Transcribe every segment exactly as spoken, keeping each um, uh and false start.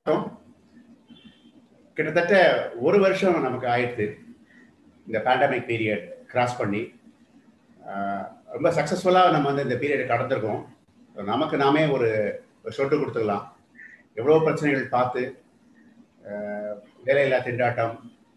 கிட்டத்தட்ட ஒரு வருஷம் நமக்கு ஆயிடுது இந்த பேண்டமிக் பீரியட் கிராஸ் பண்ணி. ரொம்ப சக்ஸஸ்ஃபுல்லாக நம்ம வந்து இந்த பீரியடை கடந்திருக்கோம். நமக்கு நாமே ஒரு சொட்டு கொடுத்துக்கலாம். எவ்வளோ பிரச்சனைகள் பார்த்து, வேலையில்லா திண்டாட்டம்,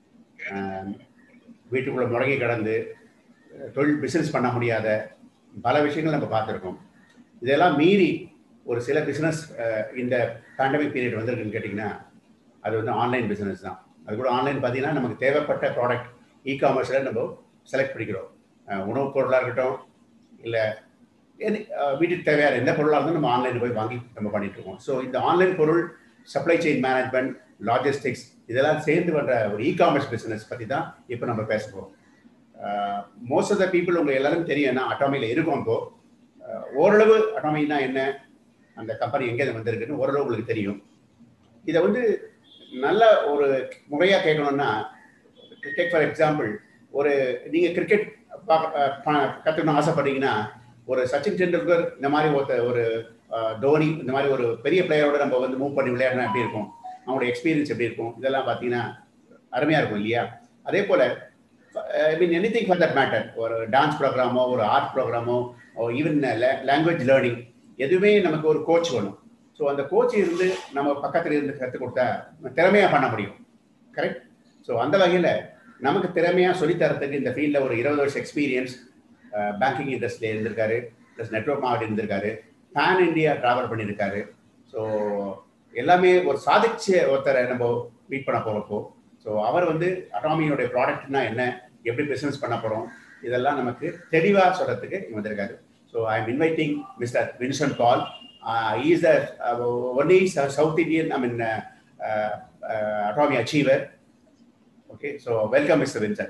வீட்டுக்குள்ளே முடங்கி கிடந்து தொழில் பிஸ்னஸ் பண்ண முடியாத பல விஷயங்கள் நம்ம பார்த்துருக்கோம். இதெல்லாம் மீறி ஒரு சில பிஸ்னஸ் இந்த பேண்டமிக் பீரியட் வந்திருக்குன்னு கேட்டிங்கன்னா அது வந்து ஆன்லைன் பிஸ்னஸ் தான். அது கூட ஆன்லைன் பார்த்தீங்கன்னா நமக்கு தேவைப்பட்ட ப்ராடக்ட் இ காமர்ஸில் நம்ம செலக்ட் பண்ணிக்கிறோம். உணவுப் பொருளாக இருக்கட்டும், இல்லை வீட்டுக்கு தேவையான எந்த பொருளாக இருந்தாலும் நம்ம ஆன்லைனில் போய் வாங்கி நம்ம பண்ணிட்டு இருக்கோம். ஸோ இந்த ஆன்லைன் பொருள், சப்ளை செயின் மேனேஜ்மெண்ட், லாஜிஸ்டிக்ஸ் இதெல்லாம் சேர்ந்து பண்ணுற ஒரு இ காமர்ஸ் பிஸ்னஸ் பற்றி தான் இப்போ நம்ம பேச போகிறோம். மோஸ்ட் ஆஃப் த பீப்புள் உங்களுக்கு எல்லாரும் தெரியும், ஏன்னா அட்டாமியில் இருக்கும். இப்போது ஓரளவு அட்டாமிக்னா என்ன, அந்த கம்பெனி எங்கே வந்திருக்குன்னு ஓரளவு உங்களுக்கு தெரியும். இதை வந்து நல்ல ஒரு முறையாக கேட்கணும்னா, டேக் ஃபார் எக்ஸாம்பிள், ஒரு நீங்கள் கிரிக்கெட் கற்றுக்கணும் ஆசைப்படுறீங்கன்னா, ஒரு சச்சின் டெண்டுல்கர் இந்த மாதிரி ஒருத்தர், ஒரு தோனி இந்த மாதிரி ஒரு பெரிய பிளேயரோட நம்ம வந்து மூவ் பண்ணி விளையாடினா எப்படி இருக்கும், அவங்களோட எக்ஸ்பீரியன்ஸ் எப்படி இருக்கும், இதெல்லாம் பார்த்தீங்கன்னா அருமையாக இருக்கும் இல்லையா? அதே போல் I mean anything for that matter, ஒரு டான்ஸ் ப்ரோக்ராமோ, ஒரு ஆர்ட் ப்ரோக்ராமோ, ஈவன் லாங்குவேஜ் லேர்னிங், எதுவுமே நமக்கு ஒரு கோச் வேணும். ஸோ அந்த கோச் இருந்து நம்ம பக்கத்தில் இருந்து கற்றுக் கொடுத்தா திறமையாக பண்ண முடியும். கரெக்ட்? ஸோ அந்த வகையில் நமக்கு திறமையாக சொல்லித்தரத்துக்கு இந்த ஃபீல்டில் ஒரு இருபது வருஷம் எக்ஸ்பீரியன்ஸ், பேங்கிங் இண்டஸ்ட்ரியில் இருந்திருக்காரு, ப்ளஸ் நெட்வொர்க் மாவட்டம் இருந்திருக்காரு, பேன் இண்டியா ட்ராவல் பண்ணியிருக்காரு. ஸோ எல்லாமே ஒரு சாதிச்ச ஒருத்தரை நம்ம மீட் பண்ண போகிறப்போ, ஸோ அவர் வந்து அட்டாமியோடைய ப்ராடக்ட்னா என்ன, எப்படி பிஸ்னஸ் பண்ண போகிறோம், இதெல்லாம் நமக்கு தெளிவாக சொல்கிறதுக்கு வந்திருக்காரு. So I am inviting mister Vincent Paul. Uh, he is the uh, only South Indian, I mean, uh, uh, uh, Atomy achiever. Okay, so welcome, Mister Vincent.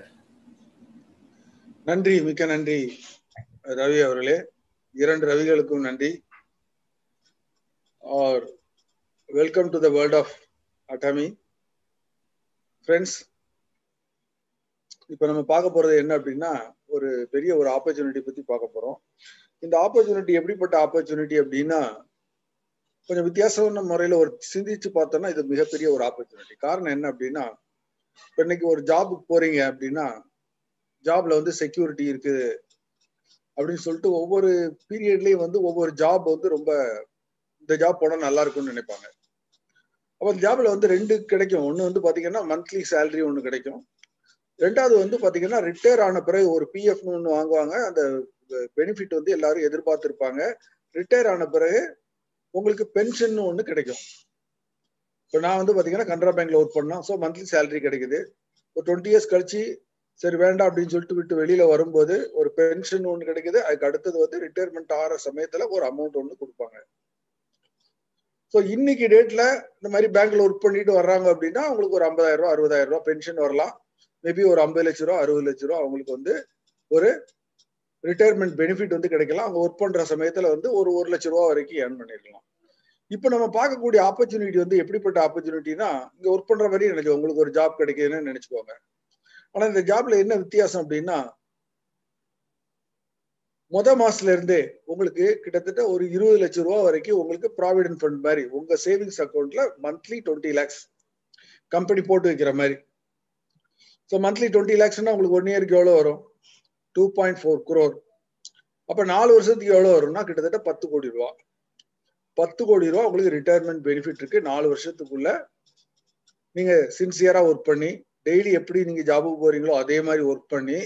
நன்றி, மிக்க நன்றி ரவி அவர்களே. இரண்டு ரவிகளுக்கும் நன்றி. Or welcome to the world of Atomy. Friends, இப்போ நம்ம பார்க்க போறது என்ன அப்படின்னா, ஒரு பெரிய ஒரு ஆப்பர்ச்சுனிட்டி பத்தி பார்க்க போறோம். இந்த ஆப்பர்ச்சுனிட்டி எப்படிப்பட்ட ஆப்பர்ச்சுனிட்டி அப்படின்னா, கொஞ்சம் வித்தியாசமான முறையில ஒரு சிந்திச்சு பார்த்தோம்னா இது மிகப்பெரிய ஒரு ஆப்பர்ச்சுனிட்டி. காரணம் என்ன அப்படின்னா, இப்போ இன்னைக்கு ஒரு ஜாபுக்கு போறீங்க அப்படின்னா, ஜாப்ல வந்து செக்யூரிட்டி இருக்குது அப்படின்னு சொல்லிட்டு ஒவ்வொரு பீரியட்லயும் வந்து ஒவ்வொரு ஜாப் வந்து ரொம்ப இந்த ஜாப் போனா நல்லா இருக்கும்னு நினைப்பாங்க. அப்போ அந்த ஜாப்ல வந்து ரெண்டு கிடைக்கும். ஒன்று வந்து பாத்தீங்கன்னா மந்த்லி சேலரி ஒன்று கிடைக்கும். ரெண்டாவது வந்து பாத்தீங்கன்னா ரிட்டையர் ஆன பிறகு ஒரு பிஎஃப்னு ஒன்று வாங்குவாங்க. அந்த பெனிஃபிட் வந்து எல்லாரும் எதிர்பார்த்திருப்பாங்க. ரிட்டையர் ஆன பிறகு உங்களுக்கு பென்ஷன் ஒன்று கிடைக்கும். இப்போ நான் வந்து பாத்தீங்கன்னா கனரா பேங்க்ல ஒர்க் பண்ணோம். ஸோ மந்த்லி சேலரி கிடைக்குது. ஒரு டுவெண்ட்டி இயர்ஸ் கழிச்சு சரி வேண்டாம் அப்படின்னு சொல்லிட்டு விட்டு வெளியில வரும்போது ஒரு பென்ஷன் ஒன்று கிடைக்குது. அதுக்கு அடுத்தது வந்து ரிட்டையர்மெண்ட் ஆகிற சமயத்துல ஒரு அமௌண்ட் ஒன்று கொடுப்பாங்க. ஸோ இன்னைக்கு டேட்ல இந்த மாதிரி பேங்க்ல ஒர்க் பண்ணிட்டு வர்றாங்க அப்படின்னா அவங்களுக்கு ஒரு ஐம்பதாயிரம் ரூபா அறுபதாயிரம் ரூபாய் பென்ஷன் வரலாம். மேபி ஒரு ஐம்பது லட்ச ரூபா அறுபது லட்ச ரூபா அவங்களுக்கு வந்து ஒரு ரிட்டையர்மெண்ட் பெனிஃபிட் வந்து கிடைக்கலாம். அவங்க ஒர்க் பண்ற சமயத்துல வந்து ஒரு ஒரு லட்ச ரூபா வரைக்கும் ஏர்ன் பண்ணிருக்கலாம். இப்ப நம்ம பார்க்கக்கூடிய ஆப்பர்ச்சுனிட்டி வந்து எப்படிப்பட்ட ஆப்பர்ச்சுனிட்டினா, இங்க ஒர்க் பண்ற மாதிரி எனக்கு உங்களுக்கு ஒரு ஜாப் கிடைக்குதுன்னு நினைச்சுக்கோங்க. ஆனா இந்த ஜாப்ல என்ன வித்தியாசம் அப்படின்னா, முத மாசத்துல இருந்தே உங்களுக்கு கிட்டத்தட்ட ஒரு இருபது லட்சம் ரூபாய் வரைக்கும் உங்களுக்கு ப்ராவிடன்ட் ஃபண்ட் மாதிரி உங்க சேவிங்ஸ் அக்கௌண்ட்ல மந்த்லி டுவெண்ட்டி லேக்ஸ் கம்பெனி போட்டு வைக்கிற மாதிரி. ஸோ மந்த்லி டுவெண்ட்டி லேக்ஸ்னா உங்களுக்கு ஒன் இயருக்கு எவ்வளவு வரும்? Two point four crore. அப்ப நாலு வருஷத்துக்கு எவ்வளவு வரும்னா கிட்டத்தட்ட பத்து கோடி ரூபா. பத்து கோடி ரூபா உங்களுக்கு ரிட்டையர்மெண்ட் பெனிஃபிட் இருக்கு. நாலு வருஷத்துக்குள்ள நீங்க சின்சியரா ஒர்க் பண்ணி டெய்லி எப்படி நீங்க ஜாபுக்கு போறீங்களோ அதே மாதிரி ஒர்க் பண்ணி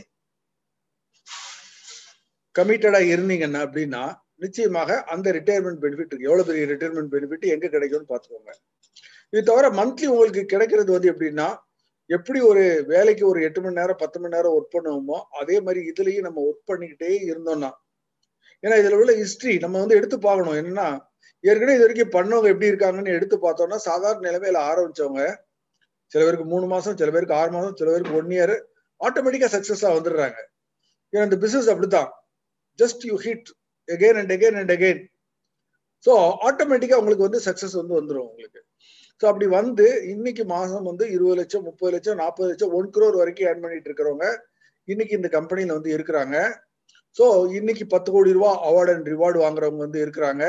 கமிட்டடா இருந்தீங்கன்னா அப்படின்னா நிச்சயமாக அந்த ரிட்டையர்மெண்ட் பெனிஃபிட் இருக்கு. எவ்வளவு பெரிய ரிட்டையர்மெண்ட் பெனிஃபிட் எங்க கிடைக்கும்னு பாத்துக்கோங்க. இது தவிர மந்த்லி உங்களுக்கு கிடைக்கிறது வந்து எப்படின்னா, எப்படி ஒரு வேலைக்கு ஒரு எட்டு மணி நேரம் பத்து மணி நேரம் ஒர்க் பண்ணுவோமோ அதே மாதிரி இதுலயும் நம்ம ஒர்க் பண்ணிக்கிட்டே இருந்தோம்னா, ஏன்னா இதுல உள்ள ஹிஸ்டரி நம்ம வந்து எடுத்து பார்க்கணும். என்னன்னா, ஏற்கனவே இது வரைக்கும் பண்ணவங்க எப்படி இருக்காங்கன்னு எடுத்து பார்த்தோம்னா, சாதாரண நிலைமையில ஆரம்பிச்சவங்க சில பேருக்கு மூணு மாசம், சில பேருக்கு ஆறு மாசம், சில பேருக்கு ஒன் இயர் ஆட்டோமேட்டிக்கா சக்சஸா வந்துடுறாங்க. ஏன்னா இந்த பிசினஸ் அப்படித்தான், just you hit again and again and again. So ஆட்டோமேட்டிக்கா உங்களுக்கு வந்து சக்சஸ் வந்து வந்துடும் உங்களுக்கு. ஸோ அப்படி வந்து இன்னைக்கு மாசம் வந்து இருபது லட்சம் முப்பது லட்சம் நாற்பது லட்சம் ஒன் குரோர் வரைக்கும் ஏர்ன் பண்ணிட்டு இருக்கிறவங்க இன்னைக்கு இந்த கம்பெனில வந்து இருக்கிறாங்க. ஸோ இன்னைக்கு பத்து கோடி ரூபாய் அவார்டு அண்ட் ரிவார்டு வாங்குறவங்க வந்து இருக்கிறாங்க.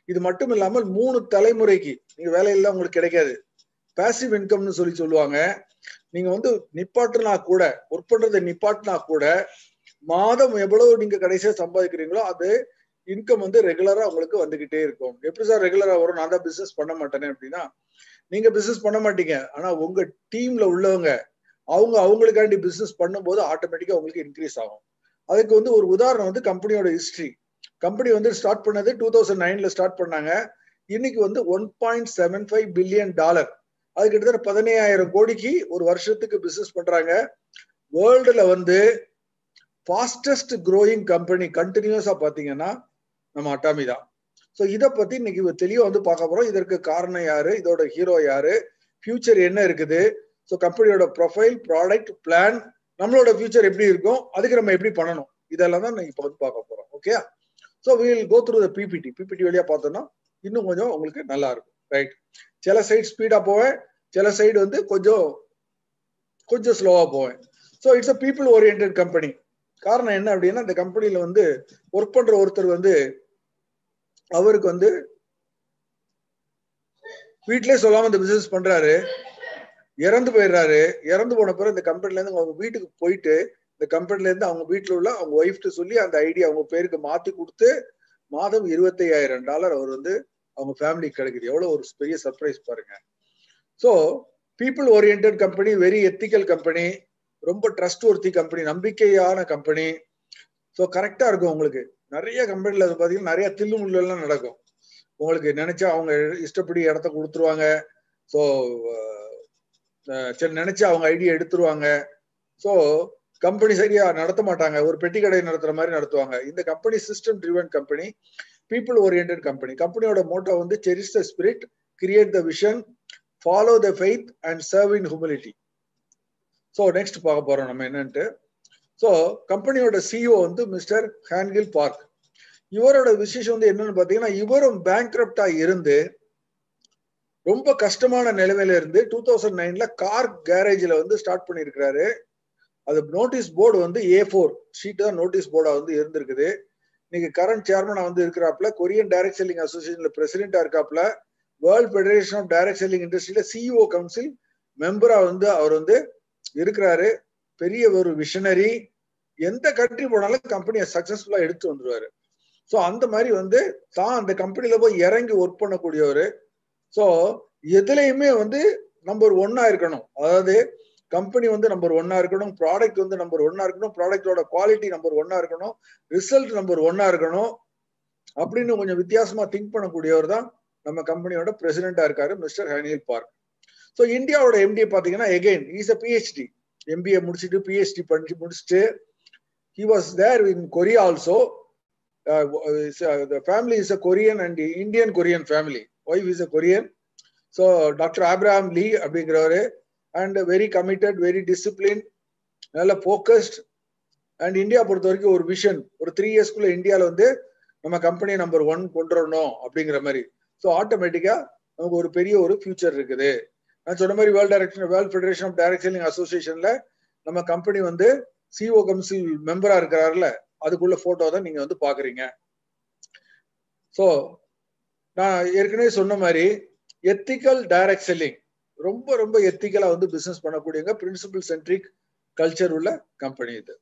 இது மட்டும் இல்லாமல் மூணு தலைமுறைக்கு நீங்க வேலையில உங்களுக்கு கிடைக்காது. பாசிவ் இன்கம்னு சொல்லி சொல்லுவாங்க. நீங்க வந்து நிப்பாட்டினா கூட ஒர்க் பண்றதை நிப்பாட்டினா கூட மாதம் எவ்வளவு நீங்க கடைசியா சம்பாதிக்கிறீங்களோ அது இன்கம் வந்து ரெகுலரா உங்களுக்கு வந்துகிட்டே இருக்கும். எப்படி சார் ரெகுலரா வரும்? நான் தான் பிசினஸ் பண்ண மாட்டேனே அப்படின்னா, நீங்க பிசினஸ் பண்ண மாட்டீங்க. ஆனா உங்க டீம்ல உள்ளவங்க அவங்க அவங்களுக்காண்டி பிசினஸ் பண்ணும்போது ஆட்டோமேட்டிக்கா உங்களுக்கு இன்க்ரீஸ் ஆகும். அதுக்கு வந்து ஒரு உதாரணம் வந்து கம்பெனியோட ஹிஸ்டரி. கம்பெனி வந்து ஸ்டார்ட் பண்ணது டூ தௌசண்ட் நைன்ல ஸ்டார்ட் பண்ணாங்க. இன்னைக்கு வந்து one point seven five billion dollar, அது கிட்டத்தட்ட பதினையாயிரம் கோடிக்கு ஒரு வருஷத்துக்கு பிசினஸ் பண்றாங்க. வேர்ல்டுல வந்து ஃபாஸ்டஸ்ட் க்ரோயிங் கம்பெனி கண்டினியூஸா பாத்தீங்கன்னா நம்ம அட்டாமி தான். ஸோ இதை பத்தி இன்னைக்கு தெளிவா வந்து பார்க்க போறோம். இதற்கு காரணம் யாரு, இதோட ஹீரோ யாரு, ஃபியூச்சர் என்ன இருக்குது, ஸோ கம்பெனியோட ப்ரொஃபைல், ப்ராடக்ட், பிளான், நம்மளோட ஃபியூச்சர் எப்படி இருக்கும், அதுக்கு நம்ம எப்படி பண்ணணும், இதெல்லாம் தான் இப்போ வந்து பார்க்க போறோம். Okay, so we will go through the PPT. PPT வழியா பார்த்தோம்னா இன்னும் கொஞ்சம் உங்களுக்கு நல்லா இருக்கும். ரைட், சில சைடு ஸ்பீடா போவேன், சில சைடு வந்து கொஞ்சம் கொஞ்சம் ஸ்லோவா போவேன். So it's a people oriented company. காரணம் என்ன அப்படின்னா, இந்த கம்பெனில வந்து ஒர்க் பண்ற ஒருத்தர் வந்து அவருக்கு வந்து வீட்லயே சொல்லாம இந்த பிசினஸ் பண்றாரு, இறந்து போயிடுறாரு. இறந்து போன பிறகு இந்த கம்பெனில இருந்து அவங்க வீட்டுக்கு போயிட்டு இந்த கம்பெனில இருந்து அவங்க வீட்டுல உள்ள அவங்க ஒய்ஃப்ட்டு சொல்லி அந்த ஐடியா அவங்க பேருக்கு மாத்தி கொடுத்து மாதம் இருபத்தி ஐயாயிரம் டாலர் அவர் வந்து அவங்க ஃபேமிலிக்கு கிடைக்குது. எவ்வளவு ஒரு பெரிய சர்ப்ரைஸ் பாருங்க. So people oriented company, very ethical company, ரொம்ப ட்ரஸ்ட் ஒர்த்தி கம்பெனி, நம்பிக்கையான கம்பெனி. ஸோ கரெக்டா இருக்கும். உங்களுக்கு நிறைய கம்பெனில பாத்தீங்கன்னா நிறைய தில்லு முள்ளு எல்லாம் நடக்கும். உங்களுக்கு நினைச்சா அவங்க இஷ்டப்படி இடத்த கொடுத்துருவாங்க. ஸோ சரி நினைச்சா அவங்க ஐடியா எடுத்துருவாங்க. ஸோ கம்பெனி சரியா நடத்த மாட்டாங்க, ஒரு பெட்டி கடை நடத்துற மாதிரி நடத்துவாங்க. இந்த company system driven company, people oriented company. கம்பெனியோட மோட்டோ வந்து cherish the spirit, create the vision, follow the faith and serve in humility. So next பார்க்க போறோம் நம்ம என்னன்ட்டு. ஸோ கம்பெனியோட சிஇஓ வந்து மிஸ்டர் ஹான்கில் பார்க். இவரோட விசேஷம் வந்து என்னன்னு பாத்தீங்கன்னா, இவரும் பேங்க்ரப்டா இருந்து ரொம்ப கஷ்டமான நிலைமையில இருந்து டூ தௌசண்ட் நைன்ல கார் கேரேஜ்ல வந்து ஸ்டார்ட் பண்ணிருக்கிறாரு. அது நோட்டீஸ் போர்டு வந்து ஏ ஃபோர் ஷீட் தான் நோட்டீஸ் போர்டா வந்து இருந்திருக்குது. இன்னைக்கு கரண்ட் சேர்மனா வந்து இருக்கிறாப்ல, கொரியன் டைரக்ட் செல்லிங் அசோசியேஷன்ல பிரசிடென்டா இருக்காப்ல, world federation of direct selling இண்டஸ்ட்ரியில சிஇஓ கவுன்சில் மெம்பரா வந்து அவர் வந்து இருக்கிறாரு. பெரிய ஒரு விஷனரி. எந்த கண்ட்ரி போனாலும் கம்பெனியை சக்சஸ்ஃபுல்லா எடுத்து வந்துருவாரு. ஸோ அந்த மாதிரி வந்து தான் அந்த கம்பெனில போய் இறங்கி ஒர்க் பண்ணக்கூடியவர். ஸோ எதுலையுமே வந்து நம்பர் ஒன்னா இருக்கணும். அதாவது கம்பெனி வந்து நம்பர் ஒன்னா இருக்கணும், ப்ராடக்ட் வந்து நம்பர் ஒன்னா இருக்கணும், ப்ராடக்டோட குவாலிட்டி நம்பர் ஒன்னா இருக்கணும், ரிசல்ட் நம்பர் ஒன்னா இருக்கணும் அப்படின்னு கொஞ்சம் வித்தியாசமா திங்க் பண்ணக்கூடியவர் தான் நம்ம கம்பெனியோட பிரசிடென்டா இருக்காரு மிஸ்டர் ஹானில் பார்க். ஸோ இந்தியாவோட எம்டி பாத்தீங்கன்னா again is a PhD, MBA முடிச்சுட்டு பிஹெச்டி பண்ணி முடிச்சுட்டு he was there in Korea also. Uh, uh, the family is a Korean and Indian Korean family. Wife is a Korean. So Doctor Abraham Lee அப்படிங்கிறவரு, and very committed, very disciplined, நல்ல focused, and India பொறுத்த வரைக்கும் ஒரு vision, ஒரு three இயர்ஸ்க்குள்ள இந்தியாவில் வந்து நம்ம company number one கொண்டு வரணும் அப்படிங்கிற மாதிரி. ஸோ ஆட்டோமேட்டிக்கா நமக்கு ஒரு பெரிய ஒரு ஃபியூச்சர் இருக்குது. நான் சொன்ன மாதிரி world direction world federation of direct selling அசோசியேஷன்ல நம்ம கம்பெனி வந்து சிஓ கவுன்சில் மெம்பரா இருக்கிறாருல, அதுக்குள்ள போட்டோ தான் நீங்க வந்து பாக்குறீங்க. ஸோ நான் ஏற்கனவே சொன்ன மாதிரி எத்திக்கல் டைரக்ட் செல்லிங், ரொம்ப ரொம்ப எத்திக்கலா வந்து பிசினஸ் பண்ணக்கூடியவங்க, பிரின்சிபல் சென்ட்ரிக் கல்ச்சர் உள்ள கம்பெனி இது.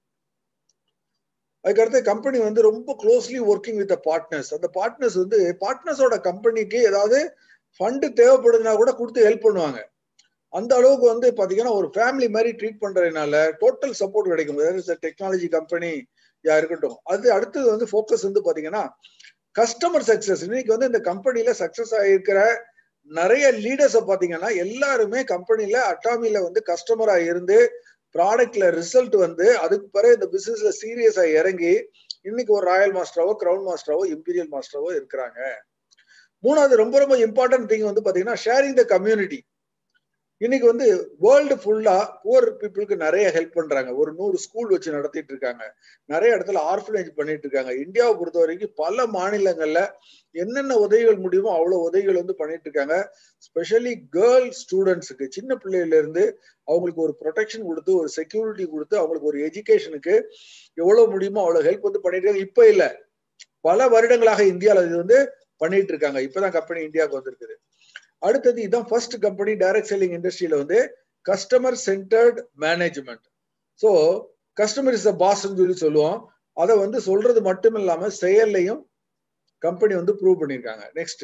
அதுக்கடுத்து கம்பெனி வந்து ரொம்ப க்ளோஸ்லி ஒர்க்கிங் வித் பார்ட்னர்ஸ். அந்த பார்ட்னர்ஸ் வந்து பார்ட்னர்ஸோட கம்பெனிக்கு ஏதாவது ஃபண்டு தேவைப்படுதுன்னா கூட கொடுத்து ஹெல்ப் பண்ணுவாங்க. அந்த அளவுக்கு வந்து பாத்தீங்கன்னா ஒரு ஃபேமிலி மாதிரி ட்ரீட் பண்றதுனால டோட்டல் சப்போர்ட் கிடைக்கும். டெக்னாலஜி கம்பெனி யா இருக்கட்டும். அது அடுத்தது வந்து ஃபோக்கஸ் வந்து பாத்தீங்கன்னா கஸ்டமர் சக்சஸ். இன்னைக்கு வந்து இந்த கம்பெனில சக்சஸ் ஆகிருக்கிற நிறைய லீடர்ஸை பாத்தீங்கன்னா எல்லாருமே கம்பெனில அட்டாமில வந்து கஸ்டமரா இருந்து ப்ராடக்ட்ல ரிசல்ட் வந்து அதுக்கு பிறகு இந்த பிசினஸ்ல சீரியஸா இறங்கி இன்னைக்கு ஒரு ராயல் மாஸ்டராவோ, கிரவுன் மாஸ்டராவோ, இம்பீரியல் மாஸ்டராவோ இருக்கிறாங்க. மூணாவது ரொம்ப ரொம்ப இம்பார்ட்டன்ட் திங் வந்து பாத்தீங்கன்னா ஷேரிங் த கம்யூனிட்டி. இன்னைக்கு வந்து வேர்ல்டு ஃபுல்லா புவர் பீப்புளுக்கு நிறைய ஹெல்ப் பண்றாங்க. ஒரு நூறு ஸ்கூல் வச்சு நடத்திட்டு இருக்காங்க, நிறைய இடத்துல ஆர்ஃபனேஜ் பண்ணிட்டு இருக்காங்க. இந்தியாவை பொறுத்த வரைக்கும் பல மாநிலங்கள்ல என்னென்ன உதவிகள் முடியுமோ அவ்வளவு உதவிகள் வந்து பண்ணிட்டு இருக்காங்க. ஸ்பெஷலி கேர்ள் ஸ்டூடெண்ட்ஸுக்கு, சின்ன பிள்ளையில இருந்து அவங்களுக்கு ஒரு ப்ரொடெக்ஷன் கொடுத்து, ஒரு செக்யூரிட்டி கொடுத்து, அவங்களுக்கு ஒரு எஜுகேஷனுக்கு எவ்வளவு முடியுமோ அவ்வளவு ஹெல்ப் வந்து பண்ணிட்டு இருக்காங்க. இப்ப இல்ல, பல வருடங்களாக இந்தியாவில் இது வந்து பண்ணிட்டு இருக்காங்க. இப்பதான் கம்பெனி இந்தியாவுக்கு வந்திருக்குது. அடுத்தது இதுதான் ஃபர்ஸ்ட் கம்பெனி டைரக்ட் செல்லிங் இண்டஸ்ட்ரியில வந்து customer centered management. So customer is the boss சொல்லி சொல்லுவோம். அதை வந்து சொல்றது மட்டும் இல்லாம செயல்லையும் கம்பெனி வந்து ப்ரூவ் பண்ணியிருக்காங்க. நெக்ஸ்ட்,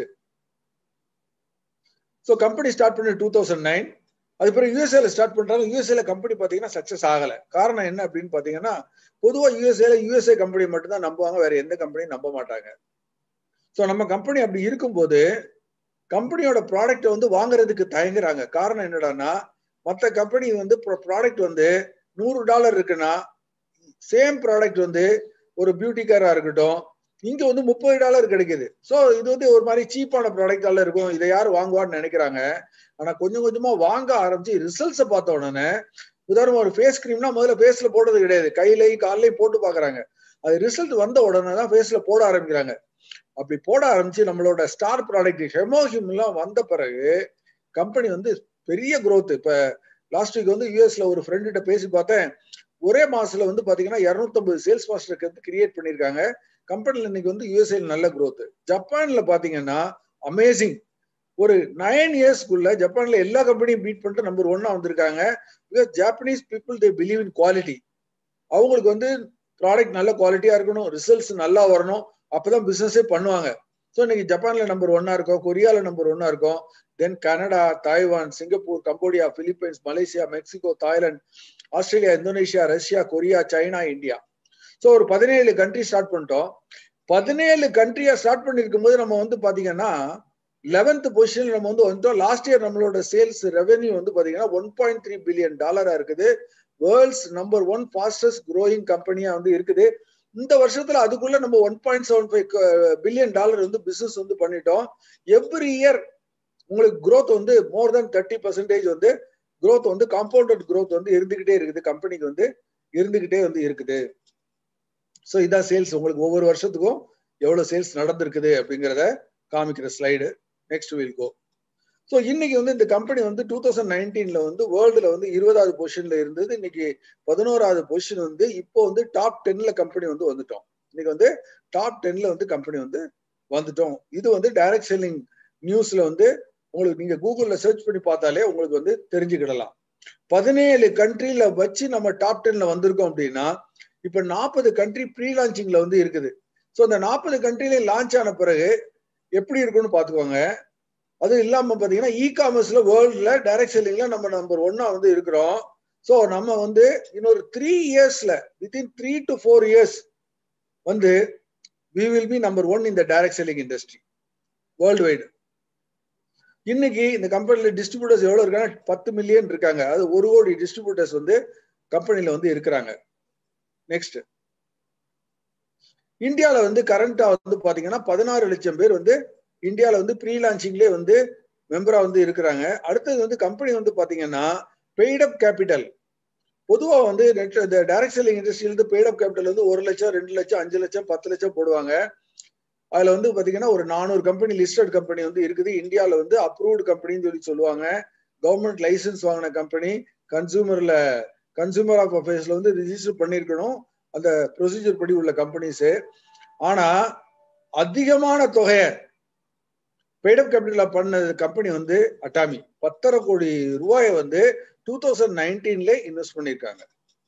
ஸோ கம்பெனி ஸ்டார்ட் பண்ணி டூ தௌசண்ட் நைன் அது பிறகு யூஎஸ்ஏல ஸ்டார்ட் பண்றாங்க. யூஎஸ்ஏல கம்பெனி பாத்தீங்கன்னா சக்சஸ் ஆகல. காரணம் என்ன அப்படின்னு பாத்தீங்கன்னா, பொதுவா யூஎஸ்ஏல யூஎஸ்ஏ கம்பெனி மட்டும் தான் நம்புவாங்க, வேற எந்த கம்பெனியும் நம்ப மாட்டாங்க. ஸோ நம்ம கம்பெனி அப்படி இருக்கும்போது கம்பெனியோட ப்ராடக்ட் வந்து வாங்குறதுக்கு தயங்குறாங்க. காரணம் என்னடான்னா, மற்ற கம்பெனி வந்து ப்ராடக்ட் வந்து நூறு டாலர் இருக்குன்னா சேம் ப்ராடக்ட் வந்து ஒரு பியூட்டி கேரா இருக்கட்டும் இங்க வந்து முப்பது டாலர் கிடைக்குது. ஸோ இது வந்து ஒரு மாதிரி சீப்பான ப்ராடக்டால இருக்கும், இதை யார் வாங்குவான்னு நினைக்கிறாங்க. ஆனா கொஞ்சம் கொஞ்சமா வாங்க ஆரம்பிச்சு ரிசல்ட்ஸை பார்த்த உடனே, உதாரணம் ஒரு ஃபேஸ் கிரீம்னா முதல்ல ஃபேஸ்ல போடுறது கிடையாது, கையிலையும் காலையும் போட்டு பாக்குறாங்க. அது ரிசல்ட் வந்த உடனே தான் ஃபேஸ்ல போட ஆரம்பிக்கிறாங்க. அப்படி போட ஆரம்பிச்சு நம்மளோட ஸ்டார் ப்ராடக்ட் ஹெமோஹிம் எல்லாம் வந்த பிறகு கம்பெனி வந்து பெரிய growth. இப்ப லாஸ்ட் வீக் வந்து யூஎஸ்ல ஒரு ஃப்ரெண்ட் கிட்ட பேசி பார்த்தேன், ஒரே மாசத்துல வந்து பாத்தீங்கன்னா இருநூத்தி ஐம்பது சேல்ஸ் மாஸ்டர் கிரியேட் பண்ணிருக்காங்க. கம்பெனில இன்னைக்கு வந்து யூஎஸ்ஏ நல்ல growth. ஜப்பான்ல பாத்தீங்கன்னா அமேசிங், ஒரு நைன் இயர்ஸ்க்குள்ள ஜப்பான்ல எல்லா கம்பெனியும் பீட் பண்ணிட்டு நம்பர் ஒன்னா வந்திருக்காங்க. Because Japanese people they believe in quality. அவங்களுக்கு வந்து ப்ராடக்ட் நல்ல குவாலிட்டியா இருக்கணும், ரிசல்ட்ஸ் நல்லா வரணும், அப்பதான் பிசினஸே பண்ணுவாங்க. ஸோ இன்னைக்கு ஜப்பான்ல நம்பர் ஒன்னா இருக்கும், கொரியால நம்பர் ஒன்னா இருக்கும், then Canada, Taiwan, Singapore, Cambodia, Philippines, Malaysia, Mexico, Thailand, Australia, Indonesia, Russia, Korea, China, India. So ஒரு பதினேழு கண்ட்ரி ஸ்டார்ட் பண்ணிட்டோம். பதினேழு கண்ட்ரியா ஸ்டார்ட் பண்ணிருக்கும் போது நம்ம வந்து பாத்தீங்கன்னா லெவன்த் பொசிஷன் நம்ம வந்து வந்துட்டோம். லாஸ்ட் இயர் நம்மளோட சேல்ஸ் ரெவென்யூ வந்து பாத்தீங்கன்னா ஒன் பாயிண்ட் த்ரீ பில்லியன் டாலரா இருக்குது. World's number one fastest growing கம்பெனியா வந்து இருக்குது. இந்த வருஷத்துல அதுக்குள்ள நம்ம one point seven five billion dollar வந்து பிசினஸ் வந்து பண்ணிட்டோம். எவ்ரி இயர் உங்களுக்கு growth வந்து மோர் தென் தேர்ட்டி பர்சன்டேஜ் வந்து growth வந்து காம்பவுண்டட் growth வந்து இருந்துகிட்டே இருக்குது, கம்பெனிக்கு வந்து இருந்துகிட்டே வந்து இருக்குது. ஸோ இதான் சேல்ஸ். உங்களுக்கு ஒவ்வொரு வருஷத்துக்கும் எவ்வளவு சேல்ஸ் நடந்திருக்குது அப்படிங்கிறத காமிக்கிற slide. Next will go. So இன்னைக்கு வந்து இந்த கம்பெனி வந்து டூ தௌசண்ட் நைன்டீன்ல வந்து வேர்ல்டுல வந்து இருபதாவது பொசிஷன்ல இருந்தது. இன்னைக்கு பதினோராவது பொசிஷன் வந்து இப்போ வந்து டாப் டென்ல கம்பெனி வந்து வந்துட்டோம். இன்னைக்கு வந்து டாப் டென்ல வந்து கம்பெனி வந்து வந்துட்டோம். இது வந்து டைரக்ட் செல்லிங் நியூஸ்ல வந்து உங்களுக்கு நீங்க கூகுள்ல சர்ச் பண்ணி பார்த்தாலே உங்களுக்கு வந்து தெரிஞ்சுக்கிடலாம். பதினேழு கண்ட்ரில வச்சு நம்ம டாப் டென்ல வந்திருக்கோம் அப்படின்னா, இப்ப நாற்பது கண்ட்ரி ப்ரீ லான்ச்சிங்ல வந்து இருக்குது. ஸோ இந்த நாற்பது கண்ட்ரில லான்ச் ஆன பிறகு எப்படி இருக்கும்னு பாத்துக்கோங்க. அது இல்லாம பாத்தீங்கன்னா இ காமர்ஸ்ல வேர்ல்ட்ல டைரக்ட் செல்லிங்ல நம்ம நம்பர் ஒன்னா வந்து இருக்கிறோம். ஸோ நம்ம வந்து இன்னொரு த்ரீ இயர்ஸ்ல within three to four years வந்து we will be number one in the direct selling industry worldwide. இன்னைக்கு இந்த கம்பெனில டிஸ்ட்ரிபியூட்டர்ஸ் எவ்வளவு இருக்காங்க? பத்து மில்லியன் இருக்காங்க. அது ஒரு கோடி டிஸ்ட்ரிபியூட்டர்ஸ் வந்து கம்பெனில வந்து இருக்கிறாங்க. நெக்ஸ்ட், இந்தியால வந்து கரண்டா வந்து பாத்தீங்கன்னா பதினாறு லட்சம் பேர் வந்து இந்தியால வந்து ப்ரீ லான்ச்சிங்லேயே வந்து மெம்பரா வந்து இருக்கிறாங்க. அடுத்தது வந்து கம்பெனி வந்து பாத்தீங்கன்னா பெய்ட் அப் கேபிட்டல், பொதுவா வந்து டைரக்ட் செல்லிங் இண்டஸ்ட்ரியில இருந்து பெய்ட் அப் கேபிட்டல் வந்து ஒரு லட்சம், ரெண்டு லட்சம், அஞ்சு லட்சம், பத்து லட்சம் போடுவாங்க. அதுல வந்து பாத்தீங்கன்னா ஒரு நானூறு கம்பெனி லிஸ்டட் கம்பெனி வந்து இருக்குது. இந்தியால வந்து அப்ரூவ்டு கம்பெனின்னு சொல்லி சொல்லுவாங்க. கவர்மெண்ட் லைசன்ஸ் வாங்கின கம்பெனி, கன்சூமர்ல கன்சூமர் ஆஃப் அஃபேர்ஸ்ல வந்து ரிஜிஸ்டர் பண்ணிருக்கணும் அந்த ப்ரொசீஜர் படி உள்ள கம்பெனிஸ். ஆனா அதிகமான தொகையை பெய்ட் அப் கேபிட்டல் பண்ண கம்பெனி வந்து அட்டாமி. பத்தரை கோடி ரூபாயை வந்து டூ தௌசண்ட் நைன்டீன்ல இன்வெஸ்ட் பண்ணிருக்காங்க.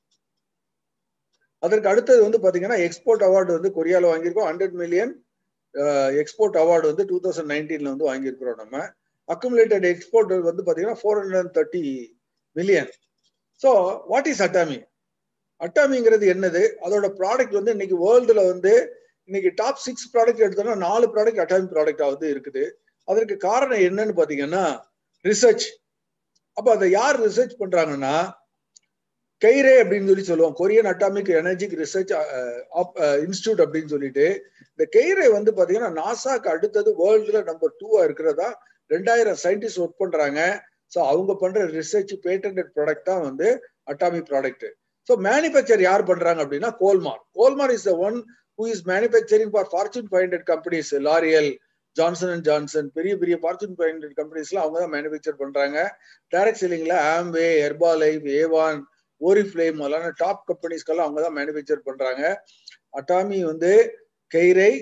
அதற்கு அடுத்தது வந்து பாத்தீங்கன்னா எக்ஸ்போர்ட் அவார்டு வந்து கொரியால வாங்கியிருக்கோம். ஹண்ட்ரட் மில்லியன் எக்ஸ்போர்ட் அவார்டு வந்து டூ தௌசண்ட் நைன்டீன்ல வந்து வாங்கியிருக்கிறோம். நம்ம அக்குமுலேட்டட் எக்ஸ்போர்ட் வந்து பாத்தீங்கன்னா four hundred thirty million. So what is Atomy? அட்டாமிங்கிறது என்னது? அதோட ப்ராடக்ட் வந்து இன்னைக்கு வேர்ல்டுல வந்து இன்னைக்கு டாப் சிக்ஸ் ப்ராடக்ட் எடுத்தோம்னா நாலு ப்ராடக்ட் அட்டாமி ப்ராடக்டா வந்து இருக்குது. அதற்கு காரணம் என்னன்னு பாத்தீங்கன்னா ரிசர்ச். அப்ப அதை யார் ரிசர்ச் பண்றாங்கன்னா கெய்ரே அப்படின்னு சொல்லி சொல்லுவோம், Korean atomic energic research institute அப்படின்னு சொல்லிட்டு. இந்த கெய்ரே வந்து பாத்தீங்கன்னா நாசாக்கு அடுத்தது வேர்ல்டுல நம்பர் டூவா இருக்கிறதா ரெண்டாயிரம் சயின்டிஸ்ட் ஒர்க் பண்றாங்க. ஸோ அவங்க பண்ற ரிசர்ச் பேட்டன்ட் ப்ராடக்ட் தான் வந்து அட்டாமிக் ப்ராடக்ட். ஸோ மேனுபேக்சர் யார் பண்றாங்க அப்படின்னா Kolmar. Kolmar is the one who is manufacturing for fortune five hundred companies, L'Oreal, Johnson and Johnson, பெரிய பெரிய ஃபார்ச்சூன் ஃபைவ் ஹண்ட்ரட் கம்பெனிஸ்லாம் அவங்க தான் மேனுபேக்சர் பண்றாங்க. டைரக்ட் செல்லிங்ல ஆம்வே, ஹெர்பாலைஃப், ஏவான், ஓரிஃப்ளேம் அதெல்லாம் டாப் கம்பெனிஸ்க்கெல்லாம் அவங்க தான் மேனுபேக்சர் பண்றாங்க. அட்டாமி வந்து கெய்ரை,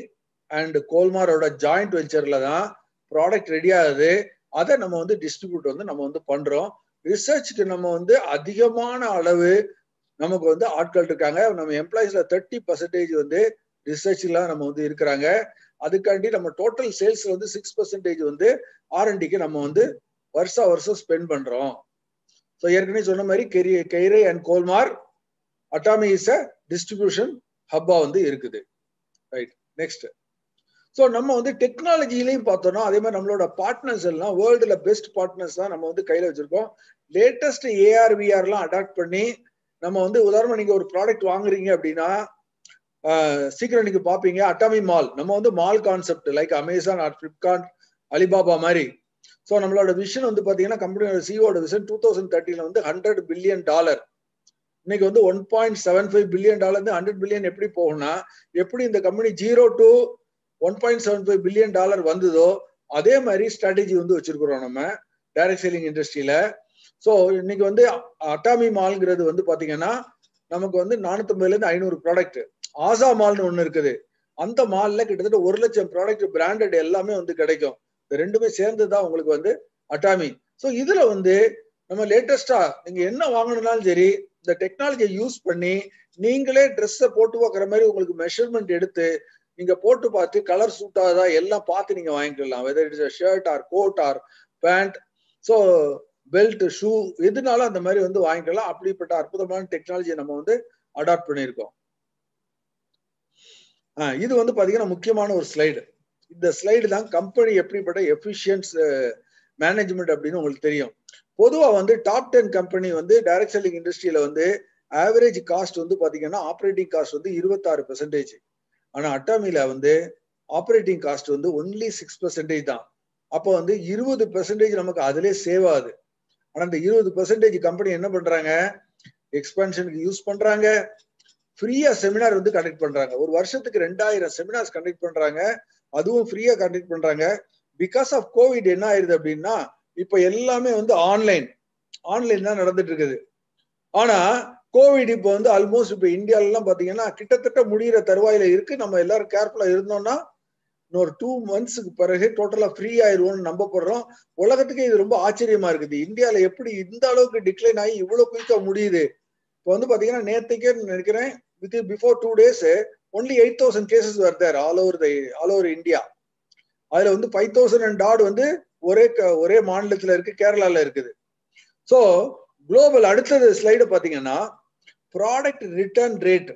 அண்ட் கோல்மாரோட ஜாயிண்ட் வெஞ்சர்ல தான் ப்ராடக்ட் ரெடி ஆகுது. அதை நம்ம வந்து டிஸ்ட்ரிபியூட் வந்து நம்ம வந்து பண்றோம். ரிசர்ச்சுக்கு நம்ம வந்து அதிகமான அளவு நமக்கு வந்து ஆட்கள் இருக்காங்க. நம்ம எம்ப்ளாயிஸ்ல தேர்ட்டி பர்சன்டேஜ் வந்து ரிசர்ச்ல நம்ம வந்து இருக்கிறாங்க. அதுக்காண்டி நம்ம டோட்டல் சேல்ஸ் வந்து சிக்ஸ் பர்சன்டேஜ் வந்து ஆர்என்டிக்கு நம்ம வந்து வருஷா வருஷம் ஸ்பெண்ட் பண்றோம். ஸோ ஏற்கனவே சொன்ன மாதிரி KAERI KAERI and Kolmar Atomy is a distribution ஹப்பா வந்து இருக்குது. Right, next. ஸோ நம்ம வந்து டெக்னாலஜிலையும் பார்த்தோம்னா அதே மாதிரி நம்மளோட பார்ட்னர்ஸ் எல்லாம் வேர்ல்டுல பெஸ்ட் பார்ட்னர்ஸ் தான் நம்ம வந்து கையில வச்சிருக்கோம். லேட்டஸ்ட் ஏஆர் விஆர்லாம் அடாப்ட் பண்ணி நம்ம வந்து உதாரணமா நீங்க ஒரு ப்ராடக்ட் வாங்குறீங்க அப்படின்னா சீக்கிரம் நீங்க பாப்பீங்க அட்டாமி மால். நம்ம வந்து mall concept like Amazon or Flipkart Alibaba மாதிரி. ஸோ நம்மளோட விஷன் வந்து பாத்தீங்கன்னா கம்பெனியோட சிஓட விஷன் டூ தௌசண்ட் தேர்ட்டில வந்து ஹண்ட்ரட் பில்லியன் டாலர். இன்னைக்கு வந்து one point seven five billion dollar இருந்து ஹண்ட்ரட் பில்லியன் எப்படி போகும்னா எப்படி இந்த company zero to one point seven five billion dollar வந்ததோ அதே மாதிரி ஸ்ட்ராட்டஜி வந்து வச்சிருக்கிறோம் நம்ம டைரக்ட் செல்லிங் இண்டஸ்ட்ரியில. ஸோ இன்னைக்கு வந்து அட்டாமி மால்ங்கிறது வந்து பாத்தீங்கன்னா நமக்கு வந்து நானூத்தி ஐம்பதுல இருந்து ஐநூறு ப்ராடக்ட். ஆசா மால்னு ஒண்ணு இருக்குது. அந்த மால்ல கிட்டத்தட்ட ஒரு லட்சம் ப்ராடக்ட் பிராண்டட் எல்லாமே வந்து கிடைக்கும். இந்த ரெண்டுமே சேர்ந்துதான் உங்களுக்கு வந்து அட்டாமி. ஸோ இதுல வந்து நம்ம லேட்டஸ்டா நீங்க என்ன வாங்கணும்னாலும் சரி இந்த டெக்னாலஜியை யூஸ் பண்ணி நீங்களே ட்ரெஸ்ஸை போட்டு பார்க்குற மாதிரி உங்களுக்கு மெஷர்மெண்ட் எடுத்து நீங்க போட்டு பார்த்து கலர் சூட் ஆகுதா எல்லாம் பார்த்து நீங்க வாங்கிக்கலாம். Whether it's shirt or coat or pant, so belt, shoe எதுனாலும் அந்த மாதிரி வந்து வாங்கிக்கலாம். அப்படிப்பட்ட அற்புதமான டெக்னாலஜியை நம்ம வந்து அடாப்ட் பண்ணியிருக்கோம். இது வந்து பாத்தீங்கன்னா முக்கியமான ஒரு ஸ்லைடு. இந்த ஸ்லைடு தான் கம்பெனி எப்படிப்பட்ட எஃபிஷியன்ஸ் மேனேஜ்மெண்ட் அப்படின்னு உங்களுக்கு தெரியும். பொதுவா வந்து டாப் டென் கம்பெனி வந்து டைரக்ட் செல்லிங் இண்டஸ்ட்ரியில வந்து ஆவரேஜ் காஸ்ட் வந்து பாத்தீங்கன்னா ஆப்ரேட்டிங் காஸ்ட் வந்து இருபத்தாறு பெர்சன்டேஜ். ஆனா அட்டாமில வந்து ஆப்ரேட்டிங் காஸ்ட் வந்து ஒன்லி சிக்ஸ் பெர்சன்டேஜ் தான். அப்போ வந்து இருபது பெர்சன்டேஜ் நமக்கு அதிலே சேவ் ஆகுது. ஆனா இந்த இருபது பெர்சன்டேஜ் கம்பெனி என்ன பண்றாங்க, எக்ஸ்பான்ஷனுக்கு யூஸ் பண்றாங்க, ஃப்ரீயா செமினார் வந்து கண்டக்ட் பண்றாங்க. ஒரு வருஷத்துக்கு ரெண்டாயிரம் செமினார்ஸ் கண்டக்ட் பண்றாங்க, அதுவும் ஃப்ரீயா கண்டக்ட் பண்றாங்க. பிகாஸ் ஆஃப் கோவிட் என்ன ஆயிருது அப்படின்னா இப்ப எல்லாமே வந்து ஆன்லைன் ஆன்லைன் தான் நடந்துட்டு இருக்குது. ஆனா கோவிட் இப்போ வந்து ஆல்மோஸ்ட் இப்ப இந்தியால எல்லாம் பாத்தீங்கன்னா கிட்டத்தட்ட முடிகிற தருவாயில இருக்கு. நம்ம எல்லாரும் கேர்ஃபுல்லா இருந்தோம்னா இன்னொரு டூ மந்த்ஸுக்கு பிறகு டோட்டலா ஃப்ரீ ஆயிருவோம்னு நம்பப்படுறோம். உலகத்துக்கு இது ரொம்ப ஆச்சரியமா இருக்குது. இந்தியால எப்படி இந்த அளவுக்கு டிக்ளைன் ஆகி இவ்வளவு குயிக்கா முடியுது. இப்போ வந்து பாத்தீங்கன்னா நேற்றுக்கே நினைக்கிறேன் with before two days only eight thousand cases were there all over the all over India. அதுல வந்து ஃபைவ் தௌசண்ட் அண்ட் டாட் வந்து ஒரே ஒரே மாநிலத்துல இருக்கு, கேரளால இருக்குது. ஸோ குளோபல் அடுத்தது ஸ்லைடு பாத்தீங்கன்னா product return rate.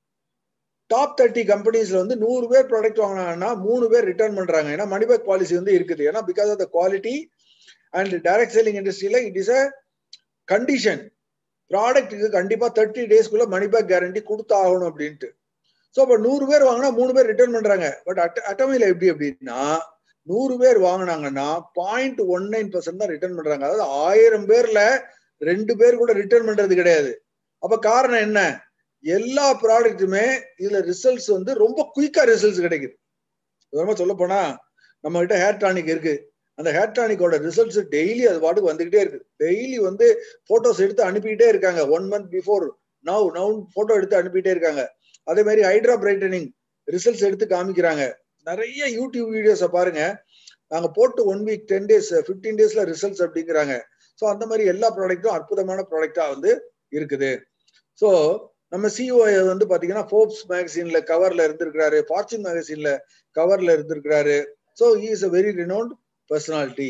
Top thirty கம்பெனிஸ்ல வந்து நூறு பேர் ப்ராடக்ட் வாங்கினாங்கன்னா மூணு பேர் ரிட்டர்ன் பண்றாங்க. ஏன்னா மணிபேக் பாலிசி வந்து இருக்குது. ஏன்னா because of the quality and direct selling இண்டஸ்ட்ரியில இட் இஸ் அ கண்டிஷன். ப்ராடக்ட்டுக்கு கண்டிப்பா தேர்ட்டி டேஸ்க்குள்ள மணிபேக் கேரண்டி கொடுத்தாகணும் அப்படின்ட்டு. ஸோ இப்போ நூறு பேர் வாங்கினா மூணு பேர் ரிட்டர்ன் பண்றாங்க. பட் அட் அட்டமில எப்படி அப்படின்னா நூறு பேர் வாங்கினாங்கன்னா பாயிண்ட் ஒன் நைன் பர்சன்ட் தான் ரிட்டர்ன் பண்றாங்க. அதாவது ஆயிரம் பேர்ல ரெண்டு பேர் கூட ரிட்டர்ன் பண்றது கிடையாது. அப்ப காரணம் என்ன, எல்லா ப்ராடக்ட்டுமே இதுல ரிசல்ட்ஸ் வந்து ரொம்ப குயிக்கா ரிசல்ட்ஸ் கிடைக்குது. உதாரணமா சொல்ல போனா நம்ம கிட்ட ஹேர் டானிக் இருக்கு. அந்த ஹேர் டானிக்கோட ரிசல்ட்ஸ் டெய்லி அது பாட்டுக்கு வந்துகிட்டே இருக்கு. டெய்லி வந்து போட்டோஸ் எடுத்து அனுப்பிட்டே இருக்காங்க. One month before now now photo எடுத்து அனுப்பிட்டே இருக்காங்க. அதே மாதிரி ஹைட்ரா பிரைட்டனிங் ரிசல்ட்ஸ் எடுத்து காமிக்கிறாங்க. நிறைய யூடியூப் வீடியோஸை பாருங்க. நாங்க போட்டு one week ten days fifteen டேஸ்ல ரிசல்ட்ஸ் அப்படிங்கிறாங்க. ஸோ அந்த மாதிரி எல்லா ப்ராடக்ட்டும் அற்புதமான ப்ராடக்டா வந்து இருக்குது. ஸோ நம்ம சிஓ வந்து பாத்தீங்கன்னா ஃபோர்ப்ஸ் மேகசின்ல கவர்ல இருந்திருக்கிறாரு, ஃபார்ச்சூன் மேகசின்ல கவர்ல இருந்திருக்கிறாரு. So he is a very renowned personality.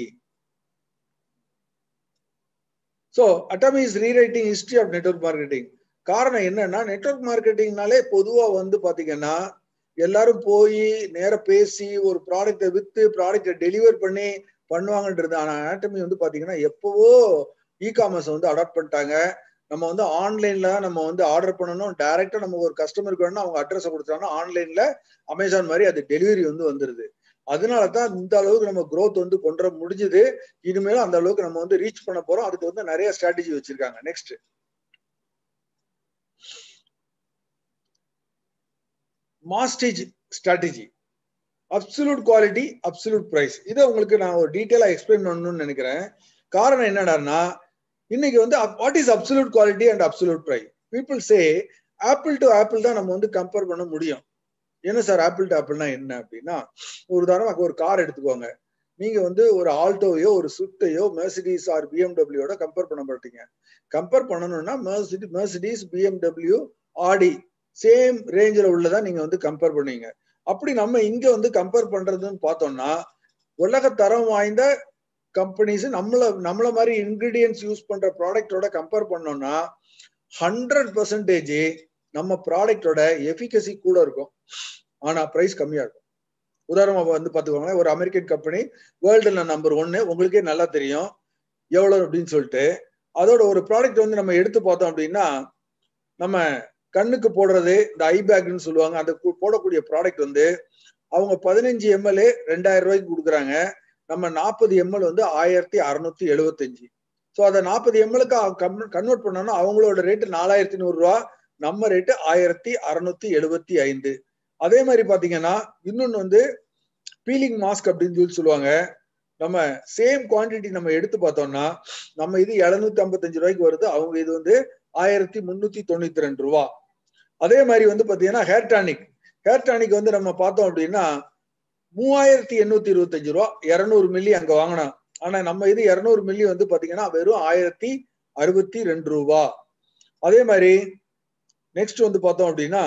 So Atami is rewriting history of network marketing. காரணம் என்னன்னா நெட்வொர்க் மார்க்கெட்டிங்னாலே பொதுவா வந்து பாத்தீங்கன்னா எல்லாரும் போய் நேர பேசி ஒரு ப்ராடக்டை வித்து ப்ராடக்டை டெலிவர் பண்ணி பண்ணுவாங்கன்றது. ஆனா அட்டாமி வந்து பாத்தீங்கன்னா எப்பவோ இ காமர்ஸ் வந்து அடாப்ட் பண்ணிட்டாங்க. நம்ம வந்து ஆன்லைன்ல நம்ம வந்து ஆர்டர் பண்ணணும், டைரக்டா நம்ம ஒரு கஸ்டமருக்கு வேணும்னா அவங்க அட்ரஸை கொடுத்தாங்கன்னா ஆன்லைன்ல அமேசான் மாதிரி அது டெலிவரி வந்து வந்துருது. அதனாலதான் இந்த அளவுக்கு நம்ம க்ரோத் வந்து கொண்டு வர முடிஞ்சுது. இனிமேலும் அந்த அளவுக்கு நம்ம வந்து ரீச் பண்ண போறோம். அதுக்கு வந்து நிறைய ஸ்ட்ராட்டஜி வச்சிருக்காங்க. Next mastige strategy, absolute quality, absolute price. இதை உங்களுக்கு நான் ஒரு டீட்டெயிலா எக்ஸ்பிளைன் பண்ணணும்னு நினைக்கிறேன். காரணம் என்னடான்னா இன்னைக்கு வந்து what is absolute quality and absolute price. People say apple to apple தான் நம்ம வந்து கம்பேர் பண்ண முடியும். என்ன சார் ஆப்பிள் டு ஆப்பிள்னா என்ன அப்படின்னா, ஒரு உதாரணம் ஒரு கார் எடுத்துக்கோங்க. நீங்க வந்து ஒரு ஆல்டோவையோ ஒரு ஸ்விஃப்டையோ மெர்சிடிஸ் ஆர் பிஎம்டபிள்யூட கம்பேர் பண்ண மாட்டீங்க. கம்பேர் பண்ணணும்னா Mercedes Mercedes BMW Audi same ரேஞ்சில் உள்ளதா நீங்க வந்து கம்பேர் பண்ணுவீங்க. அப்படி நம்ம இங்க வந்து கம்பேர் பண்றதுன்னு பார்த்தோம்னா உலக தரம் வாய்ந்த கம்பெனிஸ் நம்மள நம்மள மாதிரி இன்கிரீடியன்ஸ் யூஸ் பண்ற ப்ராடக்டோட கம்பேர் பண்ணோம்னா ஹண்ட்ரட் பர்சன்டேஜ் நம்ம ப்ராடக்டோட எஃபிகசி கூட இருக்கும், ஆனா பிரைஸ் கம்மியா இருக்கும். உதாரணமா வந்து பாத்துக்கோங்க, ஒரு அமெரிக்கன் கம்பெனி வேர்ல்டுல நம்பர் ஒன்னு, உங்களுக்கே நல்லா தெரியும் எவ்வளவு அப்படின்னு சொல்லிட்டு. அதோட ஒரு ப்ராடக்ட் வந்து நம்ம எடுத்து பார்த்தோம் அப்படின்னா, நம்ம கண்ணுக்கு போடுறது இந்த ஐ பேக்னு சொல்லுவாங்க, அந்த போடக்கூடிய ப்ராடக்ட் வந்து அவங்க பதினஞ்சு எம்எல்ஏ ரெண்டாயிரம் ரூபாய்க்கு கொடுக்குறாங்க. நம்ம நாற்பது எம்எல் வந்து ஆயிரத்தி அறுநூத்தி எழுபத்தி அஞ்சு. ஸோ அதை நாற்பது எம்எல்க்கு கன்வெர்ட் பண்ணோம்னா அவங்களோட ரேட்டு நாலாயிரத்தி நூறு ரூபா, நம்ம ரேட்டு ஆயிரத்தி அறுநூத்தி எழுபத்தி ஐந்து. அதே மாதிரி பாத்தீங்கன்னா இன்னொன்னு வந்து பீலிங் மாஸ்க் அப்படின்னு சொல்லி சொல்லுவாங்க. நம்ம சேம் குவான்டிட்டி நம்ம எடுத்து பார்த்தோம்னா நம்ம இது எழுநூத்தி ஐம்பத்தஞ்சு ரூபாய்க்கு வருது, அவங்க இது வந்து ஆயிரத்தி முன்னூத்தி தொண்ணூத்தி ரெண்டு ரூபா. அதே மாதிரி வந்து பாத்தீங்கன்னா ஹேர் டானிக் ஹேர் டானிக் வந்து நம்ம பார்த்தோம் அப்படின்னா மூவாயிரத்தி எண்ணூத்தி இருபத்தி அஞ்சு ரூபா, இருநூறு மில்லி அங்க வாங்கினோம். ஆனா நம்ம இது இருநூறு மில்லி வந்து பாத்தீங்கன்னா வெறும் ஆயிரத்தி அறுபத்தி ரெண்டு ரூபா. அதே மாதிரி நெக்ஸ்ட் வந்து பார்த்தோம் அப்படின்னா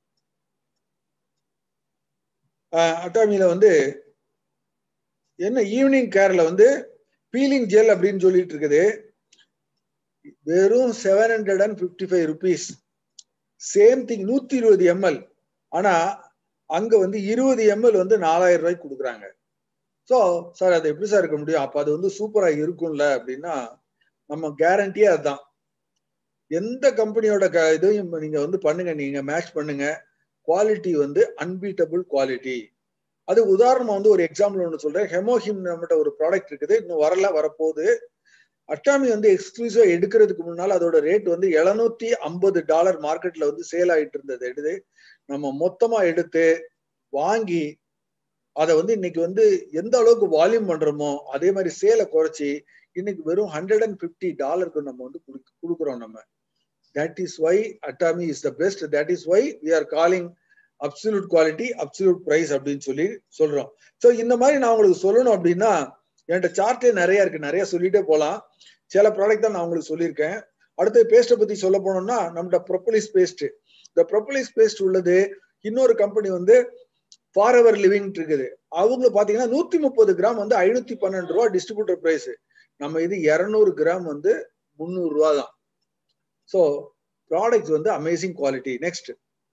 அட்டாமியில வந்து என்ன ஈவினிங் கேர்ல வந்து பீலிங் ஜெல் அப்படின்னு சொல்லிட்டு இருக்குது, வெறும் seven hundred and fifty five rupees. Same thing நூத்தி இருபது எம்எல், ஆனா அங்க வந்து இருபது எம்எல் வந்து நாலாயிரம் ரூபாய்க்கு கொடுக்குறாங்க. ஸோ சார் அது எப்படி சார் இருக்க முடியும், அப்ப அது வந்து சூப்பரா இருக்கும்ல அப்படின்னா நம்ம கேரண்டியே அதுதான். எந்த கம்பெனியோட இதையும் நீங்க வந்து பண்ணுங்க, நீங்க மேட்ச் பண்ணுங்க, குவாலிட்டி வந்து அன்பீட்டபிள் குவாலிட்டி. அது உதாரணமா வந்து ஒரு எக்ஸாம்பிள் ஒன்று சொல்றேன். ஹெமோஹிம் நம்மகிட்ட ஒரு ப்ராடக்ட் இருக்குது, இன்னும் வரல, வரப்போகுது. அட்டாமி வந்து எக்ஸ்க்ளூசிவா எடுக்கிறதுக்கு முன்னால அதோட ரேட் வந்து எழுநூத்தி ஐம்பது டாலர் மார்க்கெட்ல வந்து சேல் ஆயிட்டு இருந்தது. எடுத்து நம்ம மொத்தமா எடுத்து வாங்கி அதை வந்து இன்னைக்கு வந்து எந்த அளவுக்கு வால்யூம் பண்றோமோ அதே மாதிரி சேலை குறைச்சி இன்னைக்கு வெறும் ஹண்ட்ரட் அண்ட் பிப்டி டாலருக்கு நம்ம வந்து கொடுக்குறோம் நம்ம. That is why Atami is the best. That is why we are calling absolute quality absolute price அப்படின்னு சொல்லி சொல்றோம். ஸோ இந்த மாதிரி நான் உங்களுக்கு சொல்லணும் அப்படின்னா என்கிட்ட சார்ட்டே நிறைய இருக்கு, நிறைய சொல்லிட்டே போலாம். சில ப்ராடக்ட் தான் நான் உங்களுக்கு சொல்லியிருக்கேன். அடுத்து பேஸ்ட்டை பத்தி சொல்ல போனோம்னா நம்மகிட்ட ப்ரொப்பலிஸ் பேஸ்ட். இந்த ப்ரொப்பலிஸ் பேஸ்ட் உள்ளது இன்னொரு கம்பெனி வந்து ஃபார் எவர் லிவிங் இருக்குது. அவங்க பாத்தீங்கன்னா நூத்தி முப்பது கிராம் வந்து ஐநூத்தி பன்னெண்டு ரூபா டிஸ்ட்ரிபியூட்டர் பிரைஸ். நம்ம இது இருநூறு கிராம் வந்து முந்நூறு ரூபா தான். ஸோ ப்ராடக்ட் வந்து amazing quality. Next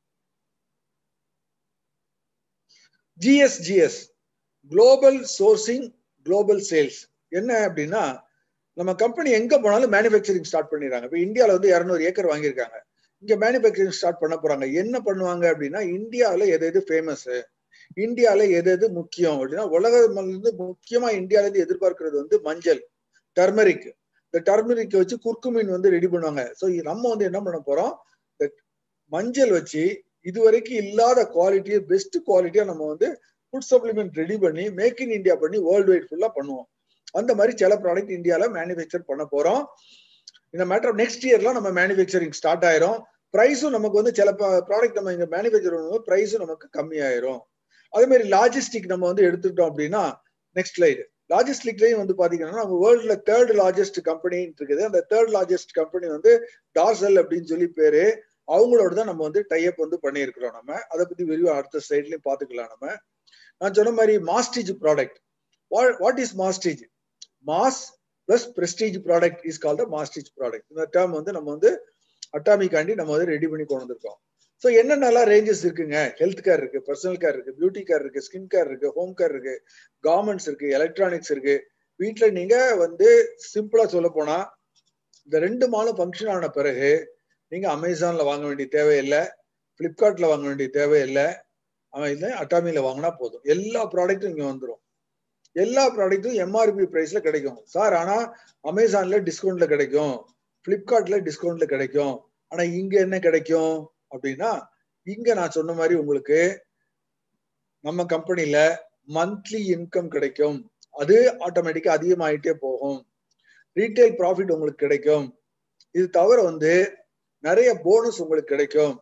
GSGS, global sourcing global sales. என்ன அப்படின்னா நம்ம கம்பெனி எங்க போனாலும் மேனுஃபேக்சரிங் ஸ்டார்ட் பண்ணிடுறாங்க. இப்போ இந்தியாவில் வந்து இருநூறு ஏக்கர் வாங்கியிருக்காங்க, இங்க மேனுஃபேக்சரிங் ஸ்டார்ட் பண்ண போறாங்க. என்ன பண்ணுவாங்க அப்படின்னா இந்தியாவில எது எது ஃபேமஸ், இந்தியாவில எது எது முக்கியம் அப்படின்னா உலகம் வந்து முக்கியமா இந்தியாவில இருந்து எதிர்பார்க்கிறது வந்து மஞ்சள், டர்மரிக். இந்த டர்மரிக் வச்சு குர்குமின் வந்து ரெடி பண்ணுவாங்க. ஸோ நம்ம வந்து என்ன பண்ண போறோம், மஞ்சள் வச்சு இதுவரைக்கும் இல்லாத குவாலிட்டியை பெஸ்ட் குவாலிட்டியா நம்ம வந்து ஃபுட் சப்ளிமெண்ட் ரெடி பண்ணி மேக் இன் இந்தியா பண்ணி வேர்ல்டு வைட் ஃபுல்லா பண்ணுவோம். அந்த மாதிரி சில ப்ராடக்ட் இந்தியாவில மேனுஃபேக்சர் பண்ண போறோம். இந்த மேட்டர் ஆஃப் நெக்ஸ்ட் இயர்லாம் நம்ம மேனுஃபேக்சரிங் ஸ்டார்ட் ஆயிரும். பிரைஸும் நமக்கு வந்து சில ப்ராடக்ட் நம்ம இங்க மேனுஃபேக்சர் பண்ணும்போது பிரைஸும் நமக்கு கம்மியாயிரும். அதே மாதிரி லாஜிஸ்டிக் நம்ம வந்து எடுத்துக்கிட்டோம் அப்படின்னா நெக்ஸ்ட் ஸ்லைடு. லாஜிஸ்டிக்லயும் வந்து பாத்தீங்கன்னா நம்ம வேர்ல்டுல தேர்ட் லார்ஜஸ்ட் கம்பெனி இருக்குது. அந்த தேர்ட் லார்ஜஸ்ட் கம்பெனி வந்து டார்சல் அப்படின்னு சொல்லி பேரு. அவங்களோட தான் நம்ம வந்து டைப் வந்து பண்ணியிருக்கிறோம். நம்ம அதை பத்தி விரிவா அடுத்த ஸ்லைட்லயும் பாத்துக்கலாம். நம்ம நான் சொன்ன மாதிரி mastige product. What is mastige? Mass plus prestige product is called mastige product. இந்த டேர்ம் வந்து நம்ம வந்து அட்டாமிக்காண்டி நம்ம வந்து ரெடி பண்ணி கொண்டு வந்திருக்கோம். ஸோ என்னென்னலாம் ரேஞ்சஸ் இருக்குங்க, ஹெல்த் கேர் இருக்கு, பர்சனல் கேர் இருக்கு, பியூட்டி கேர் இருக்கு, ஸ்கின் கேர் இருக்கு, ஹோம் கேர் இருக்கு, கார்மெண்ட்ஸ் இருக்கு, எலக்ட்ரானிக்ஸ் இருக்கு. வீட்டில் நீங்க வந்து சிம்பிளா சொல்ல போனா இந்த ரெண்டு மாதம் ஃபங்க்ஷன் ஆன பிறகு நீங்க அமேசான்ல வாங்க வேண்டிய தேவையில்லை, பிளிப்கார்ட்ல வாங்க வேண்டிய தேவையில்லை, அவன் இல்லை அட்டாமியில வாங்கினா போதும். எல்லா ப்ராடக்ட்டும் இங்க வந்துடும். எல்லா ப்ராடக்ட்டும் எம்ஆர்பி பிரைஸ்ல கிடைக்கும் சார். ஆனா அமேசான்ல டிஸ்கவுண்ட்ல கிடைக்கும், பிளிப்கார்ட்ல டிஸ்கவுண்ட்ல கிடைக்கும். ஆனா இங்க என்ன கிடைக்கும் அப்படின்னா இங்க நான் சொன்ன மாதிரி உங்களுக்கு நம்ம கம்பெனில மந்த்லி இன்கம் கிடைக்கும். அது ஆட்டோமேட்டிக்கா அதிகமாயிட்டே போகும். ரீட்டைல் ப்ராஃபிட் உங்களுக்கு கிடைக்கும். இது தவிர வந்து நிறைய போனஸ் உங்களுக்கு கிடைக்கும்.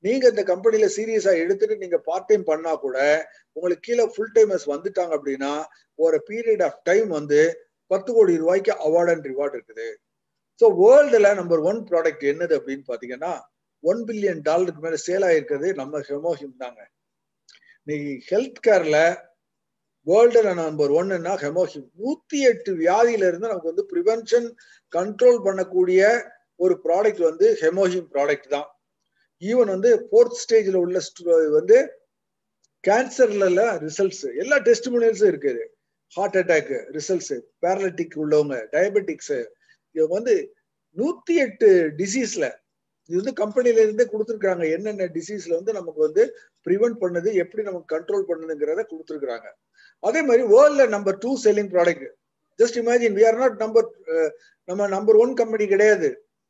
நீங்க இந்த கம்பெனில சீரியஸா எடுத்துட்டு நீங்க பார்ட் டைம் பண்ணா கூட உங்களுக்கு கீழே ஃபுல் டைமர்ஸ் வந்துட்டாங்க அப்படின்னா ஒரு பீரியட் ஆஃப் டைம் வந்து பத்து கோடி ரூபாய்க்கு அவார்ட் அண்ட் ரிவார்ட் இருக்குது. ஸோ வேர்ல்டுல நம்பர் ஒன் ப்ராடக்ட் என்னது அப்படின்னு பாத்தீங்கன்னா ஒன் பில்லியன் டாலருக்கு மேல சேல் ஆயிருக்கிறது நம்ம ஹெமோஹிம் தாங்க. நீ ஹெல்த் கேர்ல வேர்ல்டுல நம்பர் ஒன்னுன்னா ஹெமோஹிம். நூத்தி எட்டு வியாதியில இருந்து நமக்கு வந்து ப்ரிவென்ஷன் கண்ட்ரோல் பண்ணக்கூடிய ஒரு ப்ராடக்ட் வந்து ஹெமோஹிம் ப்ராடக்ட் தான். ஈவன் வந்து ஃபோர்த் ஸ்டேஜ்ல உள்ள வந்து கேன்சர்ல ரிசல்ட்ஸ் எல்லா டெஸ்டிமோனியல்ஸும் இருக்குது. ஹார்ட் அட்டாக் ரிசல்ட்ஸ், பேரலிட்டிக் உள்ளவங்க, டயபெட்டிக்ஸ், இது வந்து நூத்தி எட்டு டிசீஸ்ல இது வந்து கம்பெனில இருந்தே கொடுத்துருக்காங்க. என்னென்ன டிசீஸ்ல வந்து நமக்கு வந்து ப்ரிவென்ட் பண்ணுது, எப்படி நமக்கு கண்ட்ரோல் பண்ணுதுங்கிறத கொடுத்துருக்காங்க. அதே மாதிரி வேர்ல்ட்ல number two selling product. Just imagine we are not number நம்ம நம்பர் ஒன் கம்பெனி கிடையாது.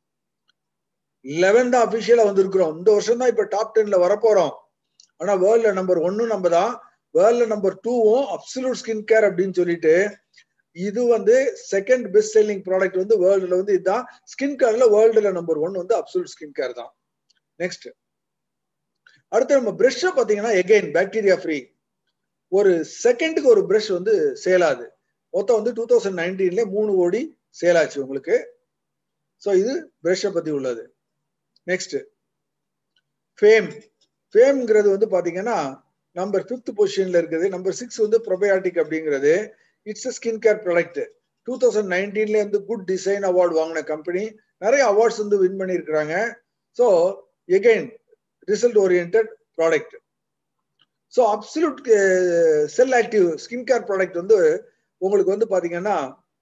லெவன் தான் அபிஷியலா வந்திருக்கிறோம். இந்த வருஷம் தான் இப்ப டாப் டென்ல வரப்போறோம். ஆனா வேர்ல்ட்ல நம்பர் ஒன்னும் நம்ம தான். வேர்ல்ட்ல நம்பர் டூவும் அப்சல்யூட் ஸ்கின் கேர் அப்படின்னு சொல்லிட்டு இது வந்து செகண்ட் பெஸ்ட் செல்லிங் ப்ராடக்ட் வந்து வேர்ல்டுல வந்து இதுதான். ஸ்கின் கேர்ல வேர்ல்டுல நம்பர் ஒன் வந்து அப்சல்யூட் ஸ்கின் கேர் தான். நெக்ஸ்ட் அடுத்து நம்ம பிரஷ் பாத்தீங்கன்னா எகைன் பாக்டீரியா ஃப்ரீ. ஒரு செகண்டுக்கு ஒரு பிரஷ் வந்து சேல் ஆகுது. மொத்தம் வந்து டூ தௌசண்ட் நைன்டீன்ல மூணு கோடி சேல் ஆச்சு உங்களுக்கு. ஸோ இது பிரஷ் பத்தி உள்ளது. Next fame. ஃபேம்ங்கிறது வந்து பாத்தீங்கன்னா நம்பர் பிப்த் பொசிஷன்ல இருக்குது. நம்பர் சிக்ஸ் வந்து ப்ரோபயாட்டிக் அப்படிங்கிறது. It's skin care product. Two thousand நைன்டீன்ல வந்து குட் டிசைன் அவார்டு வாங்கின கம்பெனி. நிறைய அவார்ட்ஸ் வந்து வின் பண்ணியிருக்கிறாங்க. So again result oriented product. So absolute cell active skin care product வந்து உங்களுக்கு வந்து பாத்தீங்கன்னா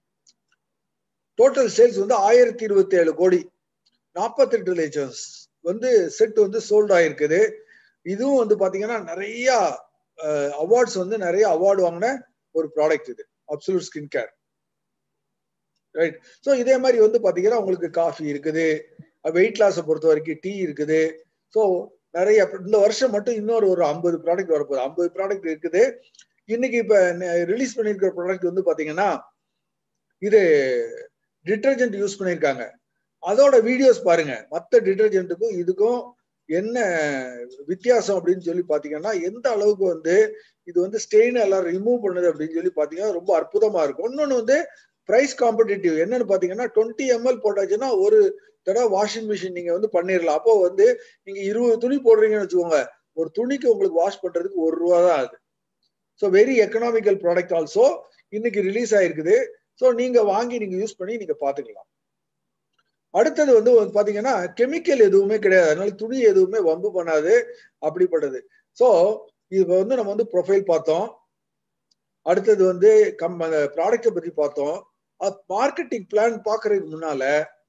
டோட்டல் சேல்ஸ் வந்து ஆயிரத்தி இருபத்தி ஏழு கோடி, நாற்பத்தி எட்டு லட்சம் வந்து செட் வந்து சோல்ட் ஆயிருக்குது. இதுவும் வந்து பாத்தீங்கன்னா நிறைய அவார்ட்ஸ் வந்து நிறைய அவார்டு வாங்கின ஒரு ப்ராடக்ட் இது absolute skin care. Right. So இதே மாதிரி வந்து பாத்தீங்கன்னா உங்களுக்கு காஃபி இருக்குது, வெயிட் லாஸை பொறுத்த வரைக்கும் டீ இருக்குது. ஸோ நிறைய இந்த வருஷம் மட்டும் இன்னொரு ஒரு ஐம்பது ப்ராடக்ட் வரப்போகுது. ஐம்பது ப்ராடக்ட் இருக்குது. இன்னைக்கு இப்ப ரிலீஸ் பண்ணிருக்கிற ப்ராடக்ட் வந்து பாத்தீங்கன்னா இது டிட்டர்ஜென்ட் யூஸ் பண்ணியிருக்காங்க. அதோட வீடியோஸ் பாருங்க. மற்ற டிட்டர்ஜென்ட்டுக்கும் இதுக்கும் என்ன வித்தியாசம் அப்படின்னு சொல்லி பாத்தீங்கன்னா எந்த அளவுக்கு வந்து இது வந்து ஸ்டெயின் எல்லாம் ரிமூவ் பண்ணுது அப்படின்னு சொல்லி பாத்தீங்கன்னா ரொம்ப அற்புதமா இருக்கும். இன்னொன்னு வந்து பிரைஸ் காம்படிட்டிவ். என்னன்னு பாத்தீங்கன்னா டுவெண்ட்டி எம்எல் போட்டாச்சுன்னா ஒரு தடவை வாஷிங் மிஷின் நீங்க வந்து பண்ணிடலாம். அப்போ வந்து நீங்க இருபது துணி போடுறீங்கன்னு வச்சுக்கோங்க, ஒரு துணிக்கு உங்களுக்கு வாஷ் பண்றதுக்கு ஒரு ரூபா தான் ஆகுது. So very economical product also இன்னைக்கு ரிலீஸ் ஆயிருக்குது. ஸோ நீங்க வாங்கி நீங்க யூஸ் பண்ணி நீங்க பாத்துக்கலாம். அடுத்தது வந்து பாத்தீங்கன்னா கெமிக்கல் எதுவுமே கிடையாது. அதனால துணி எதுவுமே வம்பு பண்ணாது அப்படிப்பட்டது. ஸோ இது வந்து நம்ம வந்து ப்ரொஃபைல் பார்த்தோம். அடுத்தது வந்து கம் ப்ராடக்டை பத்தி பார்த்தோம். மார்க்கெட்டிங் பிளான் பாக்குறதுக்கு முன்னால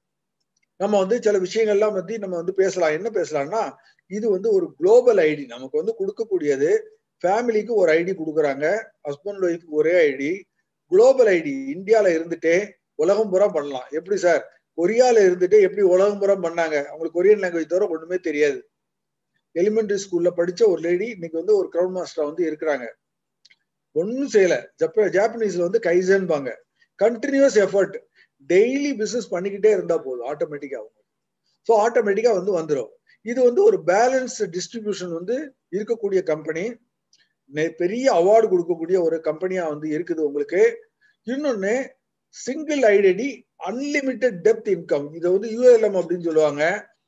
நம்ம வந்து சில விஷயங்கள்லாம் பத்தி நம்ம வந்து பேசலாம். என்ன பேசலாம்னா இது வந்து ஒரு குளோபல் ஐடி நமக்கு வந்து கொடுக்கக்கூடியது. ஃபேமிலிக்கு ஒரு ஐடி கொடுக்குறாங்க, ஹஸ்பண்ட் ஒய்ஃப்க்கு ஒரே ஐடி. குளோபல் ஐடி இந்தியால இருந்துட்டே உலகம் பூரா பண்ணலாம். எப்படி சார் கொரியால இருந்துட்டு எப்படி உலகம் பூரா பண்ணாங்க? அவங்களுக்கு கொரியன் லாங்குவேஜ் தவிர ஒண்ணுமே தெரியாது. எலிமெண்டரி ஸ்கூல்ல படிச்ச ஒரு லேடி இன்னைக்கு வந்து ஒரு கிரவுண்ட் மாஸ்டரா வந்து இருக்கிறாங்க. ஒன்னும் செய்யல. ஜப்ப ஜாப்பனீஸ்ல வந்து கைசன்பாங்க. Continuous effort. டெய்லி பிசினஸ் பண்ணிக்கிட்டே இருந்தா போதும் ஆட்டோமேட்டிக்கா அவங்க. ஸோ ஆட்டோமேட்டிக்கா வந்து வந்துடும். இது வந்து ஒரு பேலன்ஸ் டிஸ்ட்ரிபியூஷன் வந்து இருக்கக்கூடிய கம்பெனி. பெரிய அவார்டு கொடுக்கக்கூடிய ஒரு கம்பெனியா வந்து இருக்குது உங்களுக்கு. இன்னொன்னு single identity unlimited depth income. இதை வந்து யூஎல்எம் அப்படின்னு சொல்லுவாங்க.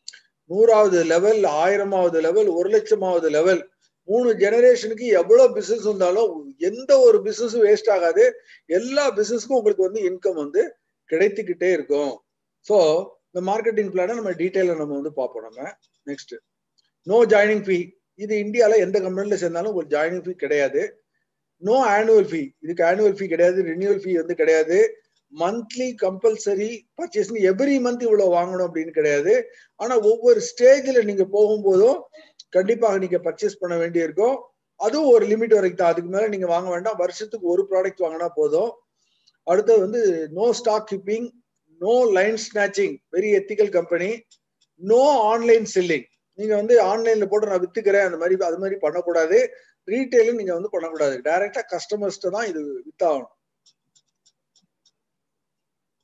நூறாவது லெவல், ஆயிரமாவது லெவல், ஒரு லட்சமாவது லெவல், மூணு ஜெனரேஷனுக்கு எவ்வளவு பிசினஸ் வந்தாலும் எந்த ஒரு பிசினஸும் வேஸ்ட் ஆகாது. எல்லா பிசினஸ்க்கும் உங்களுக்கு வந்து இன்கம் வந்து கிடைத்துக்கிட்டே இருக்கும். ஸோ இந்த மார்க்கெட்டிங் பிளானை நம்ம டீட்டெயில நம்ம வந்து பார்ப்போம். நம்ம நெக்ஸ்ட் நோ ஜாயினிங் ஃபீ. இது இந்தியால எந்த கம்பெனில சேர்ந்தாலும் ஒரு ஜாயினிங் ஃபீ கிடையாது. No annual fee. இதுக்கு ஆனுவல் ஃபீ கிடையாது. ரினியூவல் ஃபீ வந்து கிடையாது. Monthly compulsory purchase every month இவ்வளவு வாங்கணும் அப்படின்னு கிடையாது. ஆனா ஒவ்வொரு ஸ்டேஜ்ல நீங்க போகும்போதும் கண்டிப்பாக நீங்க பர்ச்சேஸ் பண்ண வேண்டி இருக்கும். அதுவும் ஒரு லிமிட் வரைக்கும் தான். அதுக்கு மேல நீங்க வாங்க வேண்டாம். வருஷத்துக்கு ஒரு ப்ராடக்ட் வாங்கினா போதும். அடுத்தது வந்து no stock keeping, no line snatching, very ethical company. No online selling. நீங்க வந்து ஆன்லைன்ல போட்டு நான் வித்துக்கிறேன் அந்த மாதிரி அது மாதிரி பண்ணக்கூடாது. ரீட்டைலும் நீங்க வந்து பண்ணக்கூடாது. டைரக்டா கஸ்டமர்ஸ்ட தான் இது வித்தாகணும்.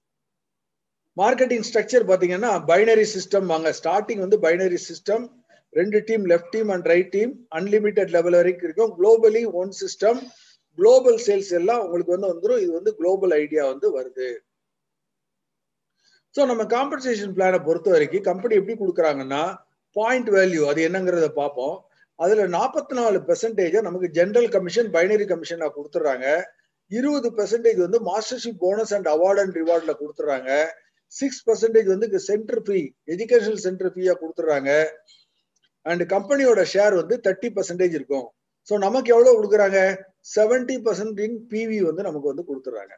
மார்க்கெட்டிங் ஸ்ட்ரக்சர் பாத்தீங்கன்னா பைனரி சிஸ்டம் வாங்க. ஸ்டார்டிங் வந்து பைனரி சிஸ்டம். ரெண்டு team left team and right team unlimited level வரைக்கும் இருக்கும். Globally one system, global sales எல்லாம் உங்களுக்கு வந்து வந்துடும். இது வந்து குளோபல் ஐடியா வந்து வருது. ஸோ நம்ம காம்பன்சேஷன் பிளானை பொறுத்த வரைக்கும் கம்பெனி எப்படி கொடுக்குறாங்கன்னா பாயிண்ட் வேல்யூ அது என்னங்கிறத பார்ப்போம். அதுல நாற்பத்தி நாலு பெர்சன்டேஜ் நமக்கு ஜெனரல் கமிஷன் பைனரி கமிஷன் கொடுத்துறாங்க. இருபது பெர்சன்டேஜ் வந்து mastership bonus and award and ரிவார்ட்ல கொடுத்துறாங்க. சிக்ஸ் பெர்சன்டேஜ் வந்து சென்டர் ஃபீ எஜுகேஷனல் சென்டர் ஃபீயா கொடுத்துறாங்க. அண்ட் கம்பெனியோட ஷேர் வந்து தேர்ட்டி பெர்சன்டேஜ் இருக்கும். ஸோ நமக்கு எவ்வளவு கொடுக்குறாங்க? செவன்டி பெர்சன்ட் இன் பிவி வந்து நமக்கு வந்து கொடுத்துறாங்க.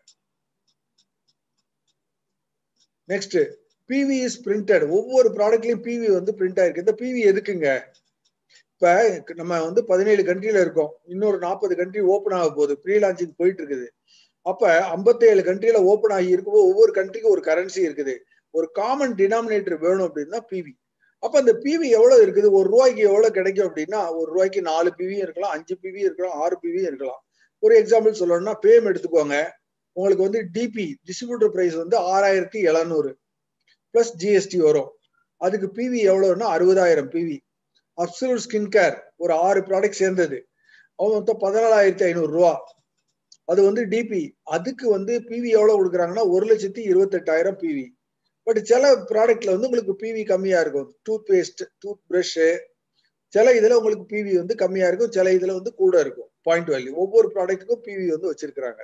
Next PV is printed. ஒவ்வொரு ப்ராடக்ட்லயும் பிவி வந்து பிரிண்ட் ஆயிருக்கு. இந்த பிவி எதுக்குங்க? இப்ப நம்ம வந்து பதினேழு கண்ட்ரில இருக்கோம். இன்னொரு நாற்பது கண்ட்ரி ஓப்பன் ஆக போகுது. ப்ரீ லான்ச்சிங் போயிட்டு இருக்குது. அப்ப ஐம்பத்தி ஏழு கண்ட்ரில ஓப்பன் ஆகி இருக்கும்போது ஒவ்வொரு கண்ட்ரிக்கும் ஒரு கரன்சி இருக்குது. ஒரு காமன் டினாமினேட்டர் வேணும் அப்படின்னா பிவி. அப்ப அந்த பிவி எவ்வளவு இருக்குது? ஒரு ரூபாய்க்கு எவ்வளவு கிடைக்கும் அப்படின்னா ஒரு ரூபாய்க்கு நாலு பிவி இருக்கலாம், அஞ்சு பிவி இருக்கலாம், ஆறு பிவி இருக்கலாம். ஒரு எக்ஸாம்பிள் சொல்லணும்னா பேம் எடுத்துக்கோங்க. உங்களுக்கு வந்து டிபி டிஸ்ட்ரிபியூட்டர் பிரைஸ் வந்து ஆறாயிரத்தி எழுநூறு பிளஸ் ஜிஎஸ்டி வரும். அதுக்கு பிவி எவ்வளவுன்னா அறுபதாயிரம் பிவி. அப்சல்யூட் ஸ்கின் கேர் ஒரு ஆறு ப்ராடக்ட் சேர்ந்தது, அவங்க மொத்தம் பதினாலாயிரத்தி ஐநூறு ரூபா. அது வந்து டிபி. அதுக்கு வந்து பிவி எவ்வளவு கொடுக்குறாங்கன்னா ஒரு லட்சத்தி இருபத்தி எட்டாயிரம் பிவி. பட் சில ப்ராடக்ட்ல வந்து உங்களுக்கு பிவி கம்மியா இருக்கும். டூத் பேஸ்ட், டூத் பிரஷ், சில இதுல உங்களுக்கு பிவி வந்து கம்மியா இருக்கும், சில இதுல வந்து கூட இருக்கும் பாயிண்ட் வேல்யூ. ஒவ்வொரு ப்ராடக்ட்டுக்கும் பிவி வந்து வச்சிருக்கிறாங்க.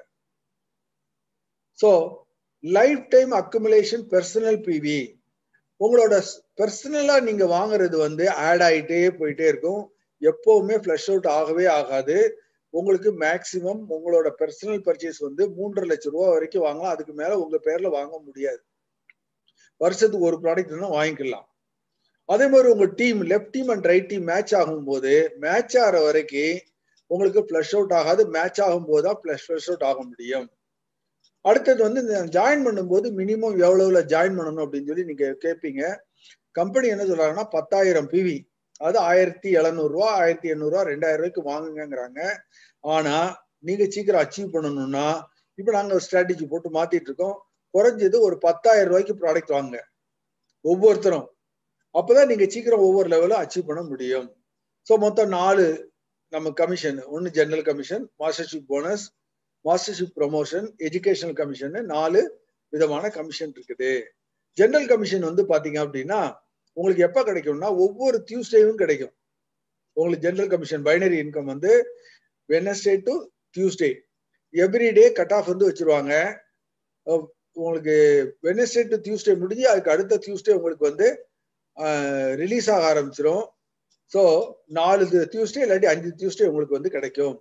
So life time accumulation personal PV. உங்களோட பெர்சனலா நீங்க வாங்குறது வந்து ஆட் ஆகிட்டே போயிட்டே இருக்கும். எப்பவுமே ஃபிளஷ் அவுட் ஆகவே ஆகாது. உங்களுக்கு மேக்சிமம் உங்களோட பெர்சனல் பர்ச்சேஸ் வந்து மூன்றரை லட்சம் ரூபாய் வரைக்கும் வாங்கலாம். அதுக்கு மேல உங்க பேர்ல வாங்க முடியாது. வருஷத்துக்கு ஒரு ப்ராடக்ட் வாங்கிக்கலாம். அதே மாதிரி உங்க team left team and right team match ஆகும் போது மேட்ச் ஆகிற வரைக்கும் உங்களுக்கு ஃபிளஷ் அவுட் ஆகாது. மேட்ச் ஆகும் போது தான் ஃபிளஷ் அவுட் ஆக முடியும். அடுத்தது வந்து ஜாயின் பண்ணும்போது மினிமம் எவ்வளவுல ஜாயின் பண்ணணும் அப்படின்னு சொல்லி நீங்க கேட்பீங்க. கம்பெனி என்ன சொல்றாங்கன்னா பத்தாயிரம் பிவி, அது ஆயிரத்தி எழுநூறு ரூபா, ஆயிரத்தி எண்ணூறு ரூபா, ரெண்டாயிரம் ரூபாய்க்கு வாங்குங்கிறாங்க. ஆனா நீங்க சீக்கிரம் அச்சீவ் பண்ணணும்னா இப்ப நாங்க ஒரு ஸ்ட்ராட்டஜி போட்டு மாத்திட்டு இருக்கோம். குறைஞ்சது ஒரு பத்தாயிரம் ரூபாய்க்கு ப்ராடக்ட் வாங்குங்க ஒவ்வொருத்தரும். அப்பதான் நீங்க சீக்கிரம் ஒவ்வொரு லெவலும் அச்சீவ் பண்ண முடியும். ஸோ மொத்தம் நாலு நம்ம கமிஷன். ஒன்னு general commission, mastership bonus, mastership promotion, educational commission, நாலு விதமான கமிஷன் இருக்குது. ஜெனரல் கமிஷன் வந்து பாத்தீங்க அப்படின்னா உங்களுக்கு எப்ப கிடைக்கும்னா ஒவ்வொரு டியூஸ்டேவும் கிடைக்கும். உங்களுக்கு ஜெனரல் கமிஷன் பைனரி இன்கம் வந்து Wednesday to Tuesday everyday cut off வந்து வச்சிருவாங்க. உங்களுக்கு வெட்னஸ்டே டு டியூஸ்டே முடிஞ்சு அதுக்கு அடுத்த டியூஸ்டே உங்களுக்கு வந்து ரிலீஸ் ஆக ஆரம்பிச்சிடும். ஸோ நாலு டியூஸ்டே இல்லாட்டி அஞ்சு டியூஸ்டே உங்களுக்கு வந்து கிடைக்கும்.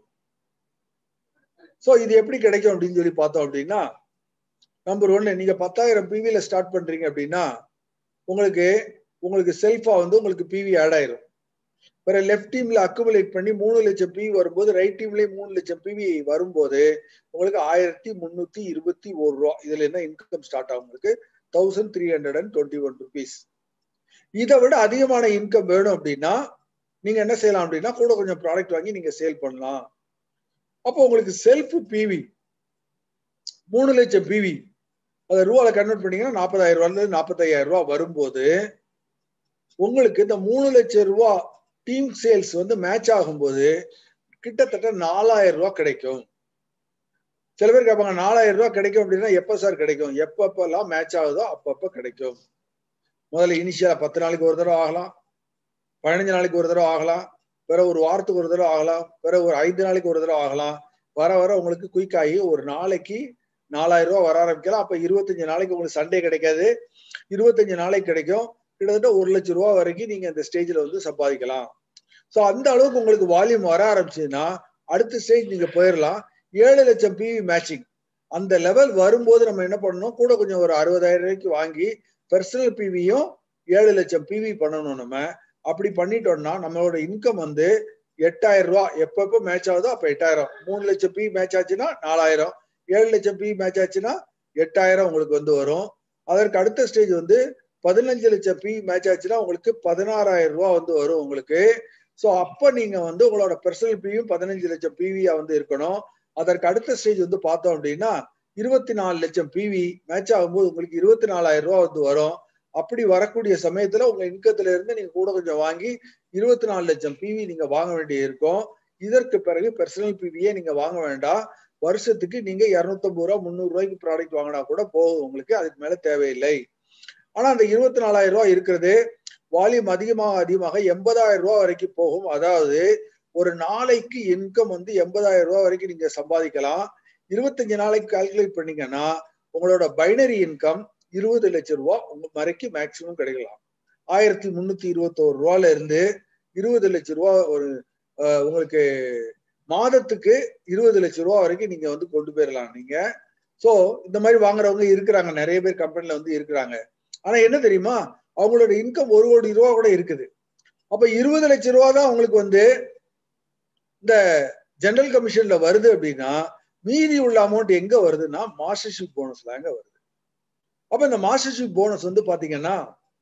ஸோ இது எப்படி கிடைக்கும் அப்படின்னு சொல்லி பார்த்தோம் அப்படின்னா நம்பர் ஒன்னு, நீங்க பத்தாயிரம் பிவில ஸ்டார்ட் பண்றீங்க அப்படின்னா உங்களுக்கு உங்களுக்கு செல்ஃபா வந்து உங்களுக்கு பிவி ஆட் ஆயிரும். வேற லெஃப்ட் டீம்ல அக்குமுலேட் பண்ணி மூணு லட்சம் பிவி வரும்போது ரைட் டீம்லயே மூணு லட்சம் பிவி வரும்போது உங்களுக்கு ஆயிரத்தி முன்னூத்தி இருபத்தி ஒரு ரூபா இதுல என்ன இன்கம் ஸ்டார்ட் ஆகும். உங்களுக்கு thousand three hundred and twenty one rupees. இதை விட அதிகமான இன்கம் வேணும் அப்படின்னா நீங்க என்ன செய்யலாம் அப்படின்னா கூட கொஞ்சம் ப்ராடக்ட் வாங்கி நீங்க சேல் பண்ணலாம். அப்போ உங்களுக்கு செல்ஃப் பிவி மூணு லட்சம் பிவி அதை ரூபால கன்வெர்ட் பண்ணீங்கன்னா நாற்பதாயிரம் ரூபாய் நாற்பத்தையாயிரம் ரூபாய் வரும்போது உங்களுக்கு இந்த மூணு லட்சம் ரூபாய் டீம் சேல்ஸ் வந்து மேட்ச் ஆகும்போது கிட்டத்தட்ட நாலாயிரம் ரூபாய் கிடைக்கும். சில பேர் கேட்பாங்க நாலாயிரம் ரூபாய் கிடைக்கும் அப்படின்னா எப்ப சார் கிடைக்கும்? எப்பப்பெல்லாம் மேட்ச் ஆகுதோ அப்பப்ப கிடைக்கும். முதல்ல இனிஷியலா பத்து நாளைக்கு ஒரு தடவை ஆகலாம், பதினஞ்சு நாளைக்கு ஒரு தடவை ஆகலாம், பிற ஒரு வாரத்துக்கு ஒரு தடவை ஆகலாம், பிற ஒரு ஐந்து நாளைக்கு ஒரு தடவை ஆகலாம். வர வர உங்களுக்கு குயிக் ஆகி ஒரு நாளைக்கு நாலாயிரம் ரூபாய் வர ஆரம்பிக்கலாம். அப்ப இருபத்தஞ்சு நாளைக்கு உங்களுக்கு சண்டே கிடைக்காது, இருபத்தஞ்சு நாளைக்கு கிடைக்கும். கிட்டத்தட்ட ஒரு லட்சம் ரூபாய் வரைக்கும் நீங்க அந்த ஸ்டேஜ்ல வந்து சம்பாதிக்கலாம். ஸோ அந்த அளவுக்கு உங்களுக்கு வால்யூம் வர ஆரம்பிச்சுன்னா அடுத்த ஸ்டேஜ் நீங்க போயிடலாம். ஏழு லட்சம் பிவி மேட்சிங் அந்த லெவல் வரும்போது நம்ம என்ன பண்ணணும், கூட கொஞ்சம் ஒரு அறுபதாயிரம் ரூபாய்க்கு வாங்கி பெர்சனல் பிவியும் ஏழு லட்சம் பிவி பண்ணணும். நம்ம அப்படி பண்ணிட்டோம்னா நம்மளோட இன்கம் வந்து எட்டாயிரம் ரூபாய். எப்பப்ப மேட்ச் ஆகுதோ அப்ப எட்டாயிரம். மூணு லட்சம் பிவி மேட்ச் ஆச்சுன்னா நாலாயிரம், ஏழு லட்சம் பிவி மேட்ச் ஆச்சுன்னா எட்டாயிரம் உங்களுக்கு வந்து வரும். அதற்கு அடுத்த ஸ்டேஜ் வந்து பதினஞ்சு லட்சம் பிவி மேட்ச் ஆச்சுன்னா உங்களுக்கு பதினாறாயிரம் ரூபாய் வந்து வரும் உங்களுக்கு. ஸோ அப்ப நீங்க வந்து உங்களோட பெர்சனல் பிவியும் பதினஞ்சு லட்சம் பிவியா வந்து இருக்கணும். அதற்கு அடுத்த ஸ்டேஜ் வந்து பார்த்தோம் அப்படின்னா இருபத்தி நாலு லட்சம் பிவி மேட்ச் ஆகும்போது உங்களுக்கு இருபத்தி நாலாயிரம் ரூபாய் வந்து வரும். அப்படி வரக்கூடிய சமயத்துல உங்க இன்கத்துல இருந்து நீங்க கூட கொஞ்சம் வாங்கி இருபத்தி நாலு லட்சம் பிவி நீங்க வாங்க வேண்டிய இருக்கும். இதற்கு பிறகு பெர்சனல் பிவியே நீங்க வாங்க வேண்டாம். வருஷத்துக்கு நீங்க இருநூத்தி ஐம்பது ரூபாய் முந்நூறு ரூபாய்க்கு ப்ராடக்ட் வாங்கினா கூட போதும் உங்களுக்கு, அதுக்கு மேல தேவையில்லை. ஆனா அந்த இருபத்தி நாலாயிரம் ரூபாய் இருக்கிறது வால்யூம் அதிகமாக அதிகமாக எண்பதாயிரம் ரூபாய் வரைக்கும் போகும். அதாவது ஒரு நாளைக்கு இன்கம் வந்து எண்பதாயிரம் ரூபாய் வரைக்கும் நீங்க சம்பாதிக்கலாம். இருபத்தஞ்சு நாளைக்கு கால்குலேட் பண்ணீங்கன்னா உங்களோட பைனரி இன்கம் இருபது லட்சம் ரூபாய் உங்க வரைக்கும் மேக்சிமம் கிடைக்கலாம். ஆயிரத்தி முன்னூத்தி இருபத்தி ஒரு ரூபாயில இருந்து இருபது லட்சம் ரூபாய் ஒரு உங்களுக்கு மாதத்துக்கு இருபது லட்சம் ரூபாய் வரைக்கும் நீங்க வந்து கொண்டு போயிடலாம் நீங்க. சோ இந்த மாதிரி வாங்குறவங்க இருக்கிறாங்க, நிறைய பேர் கம்பெனில வந்து இருக்கிறாங்க. ஆனா என்ன தெரியுமா, அவங்களோட இன்கம் ஒரு கோடி ரூபா கூட இருக்குது. அப்ப இருபது லட்சம் ரூபா தான் உங்களுக்கு வந்து இந்த ஜெனரல் கமிஷன்ல வருது அப்படின்னா மீதி உள்ள அமௌண்ட் எங்க வருதுன்னா மாஸ்டர்ஷிப் போனஸ்ல எங்க வருது. அப்ப இந்த மாஸ்டர்ஷிப் போனஸ் வந்து பாத்தீங்கன்னா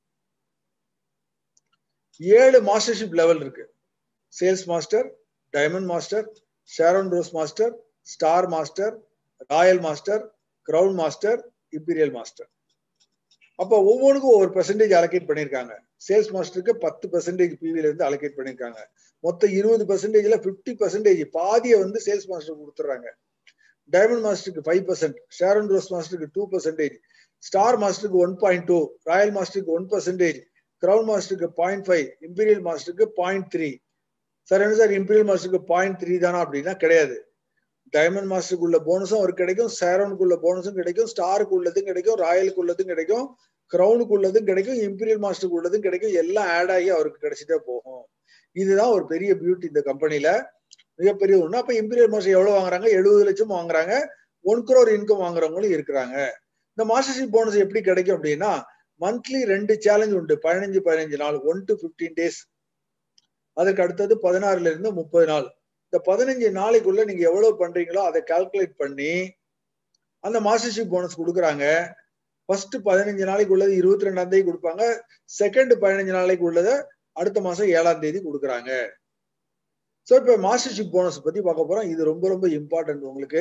ஏழு மாஸ்டர்ஷிப் லெவல் இருக்கு. Sales master, diamond master, Sharon rose master, star master, royal master, crown master, imperial master. அப்ப ஒவ்வொன்றுக்கும் ஒவ்வொரு பெர்சன்டேஜ் அலோகேட் பண்ணிருக்காங்க. சேல்ஸ் மாஸ்டருக்கு பத்து பெர்சன்டேஜ் பிவில இருந்து அலோகேட் பண்ணிருக்காங்க. மொத்தம் இருபது பெர்சன்டேஜ்ல பிப்டி பெர்சன்டேஜ் பாதியை வந்து சேல்ஸ் மாஸ்டர் கொடுத்துறாங்க. டைமண்ட் மாஸ்டருக்கு ஃபைவ் பர்சன்ட், ஷாரோன் ரோஸ் மாஸ்டருக்கு டூ பர்சன்டேஜ், ஸ்டார் மாஸ்டருக்கு ஒன் பாயிண்ட் டூ, ராயல் மாஸ்டருக்கு ஒன் பர்சன்டேஜ், கிரவுன் மாஸ்டருக்கு பாயிண்ட் ஃபைவ், இம்பீரியல் மாஸ்டருக்கு பாயிண்ட் த்ரீ. சார் என்ன சார் இம்பீரியல் மாஸ்டருக்கு பாயிண்ட் த்ரீ தானா அப்படின்னா கிடையாது. டைமண்ட் மாஸ்டருக்கு உள்ள போனஸும் அவருக்கு கிடைக்கும், ஷாரோனுக்கு உள்ள போனஸும் கிடைக்கும், ஸ்டாருக்கு உள்ளதும் கிடைக்கும், ராயலுக்கு உள்ளதும் கிடைக்கும், கிரவுனுக்கு உள்ளதும் கிடைக்கும், இம்பீரியல் மாஸ்டருக்கு உள்ளதும் கிடைக்கும். எல்லாம் ஆட் ஆகி அவருக்கு கிடைச்சிட்டே போகும். இதுதான் ஒரு பெரிய பியூட்டி இந்த கம்பெனில, மிகப்பெரிய ஒண்ணு. அப்ப இம்பீரியல் மாஸ்டர் எவ்வளவு வாங்குறாங்க, எழுபது லட்சம் வாங்குறாங்க. ஒன் குரோர் இன்கம் வாங்குறவங்களும் இருக்கிறாங்க. இந்த மாஸ்டர்ஷிப் போனஸ் எப்படி கிடைக்கும் அப்படின்னா மந்த்லி ரெண்டு சேலஞ்ச் உண்டு, பதினஞ்சு பதினஞ்சு நாள், ஒன் டு பிப்டீன் டேஸ். அதுக்கு அடுத்தது பதினாறுல இருந்து முப்பது நாள். இந்த பதினஞ்சு நாளைக்குள்ள நீங்க எவ்வளவு பண்றீங்களோ அதை கால்குலேட் பண்ணி அந்த மாஸ்டர்ஷிப் போனஸ் கொடுக்குறாங்க. ஃபர்ஸ்ட் பதினஞ்சு நாளைக்கு உள்ளது இருபத்தி ரெண்டாம் தேதி கொடுப்பாங்க. செகண்ட் பதினஞ்சு நாளைக்கு உள்ளதை அடுத்த மாசம் ஏழாம் தேதி கொடுக்குறாங்க. ஸோ இப்ப மாஸ்டர்ஷிப் போனஸ் பத்தி பார்க்க போறோம். இது ரொம்ப ரொம்ப இம்பார்ட்டன்ட் உங்களுக்கு,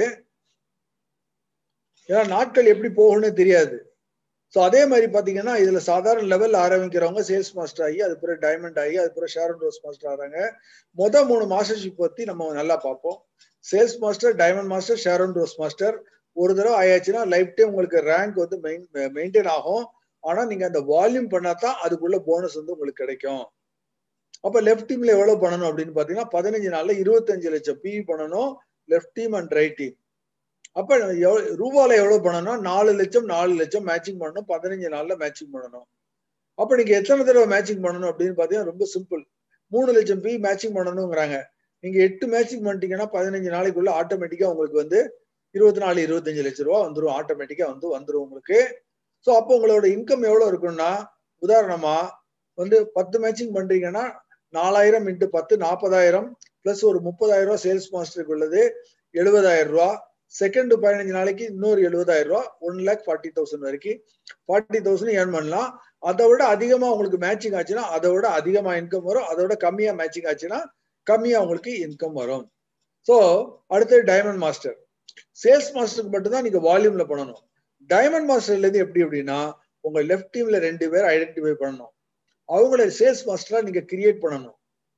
ஏன்னா நாட்கள் எப்படி போகும்னு தெரியாது. ஸோ அதே மாதிரி பாத்தீங்கன்னா இதுல சாதாரண லெவல் ஆரம்பிக்கிறவங்க சேல்ஸ் மாஸ்டர் ஆகி அது பிறகு டைமண்ட் ஆகி அது பிறகு ஷாரோன் ரோஸ் மாஸ்டர் ஆகிறாங்க. மொதல் மூணு மாஸ்டர்ஷிப் பத்தி நம்ம நல்லா பார்ப்போம். Sales master, diamond master, Sharon rose master ஒரு தடவை ஆயாச்சுன்னா லைஃப் டைம் உங்களுக்கு ரேங்க் வந்து மெயின்டைன் ஆகும். ஆனா நீங்க அந்த வால்யூம் பண்ணாதான் அதுக்குள்ள போனஸ் வந்து உங்களுக்கு கிடைக்கும். அப்ப லெஃப்ட் டீம்ல எவ்வளவு பண்ணணும் அப்படின்னு பாத்தீங்கன்னா பதினஞ்சு நாள்ல இருபத்தஞ்சு லட்சம் பிவி பண்ணணும் left team and right team. அப்ப ரூபால எவ்வளவு பண்ணணும்னா நாலு லட்சம் நாலு லட்சம் மேட்சிங் பண்ணணும், பதினஞ்சு நாள்ல மேட்சிங் பண்ணணும். அப்ப நீங்க எத்தனை தடவை மேட்சிங் பண்ணணும் அப்படின்னு பாத்தீங்கன்னா ரொம்ப சிம்பிள். மூணு லட்சம் பி மேட்சிங் பண்ணணுங்கிறாங்க. நீங்க எட்டு மேட்சிங் பண்ணிட்டீங்கன்னா பதினஞ்சு நாளைக்குள்ள ஆட்டோமேட்டிக்கா உங்களுக்கு வந்து இருபத்தி நாலு இருபத்தஞ்சு லட்சம் ரூபா வந்துடும், ஆட்டோமேட்டிக்கா வந்து வந்துடும் உங்களுக்கு. ஸோ அப்போ உங்களோட இன்கம் எவ்வளவு இருக்குன்னா உதாரணமா வந்து பத்து மேட்சிங் பண்றீங்கன்னா நாலாயிரம் இன்ட்டு பத்து நாற்பதாயிரம் பிளஸ் ஒரு முப்பதாயிரம் ரூபாய் சேல்ஸ் மாஸ்டருக்கு உள்ளது எழுபதாயிரம் ரூபா. செகண்ட் பதினஞ்சு நாளைக்கு இன்னொரு எழுபதாயிரம் ரூபாய், ஒன் லேக் ஃபார்ட்டி தௌசண்ட் வரைக்கும் ஃபார்ட்டி தௌசண்ட் ஏர்ன் பண்ணலாம். அதை விட அதிகமா உங்களுக்கு மேட்சிங் ஆச்சுன்னா அதை விட அதிகமா இன்கம் வரும், அதை விட கம்மியா மேட்சிங் ஆச்சுன்னா கம்மியா உங்களுக்கு இன்கம் வரும். ஸோ அடுத்தது டைமண்ட் மாஸ்டர். சேல்ஸ் மாஸ்டருக்கு மட்டும்தான் நீங்க வால்யூம்ல பண்ணணும். டைமண்ட் மாஸ்டர்ல இருந்து எப்படி அப்படின்னா உங்க லெஃப்ட் டீம்ல ரெண்டு பேர் ஐடென்டிஃபை பண்ணணும், அவங்கள சேல்ஸ் மாஸ்டரா நீங்க கிரியேட் பண்ணணும்.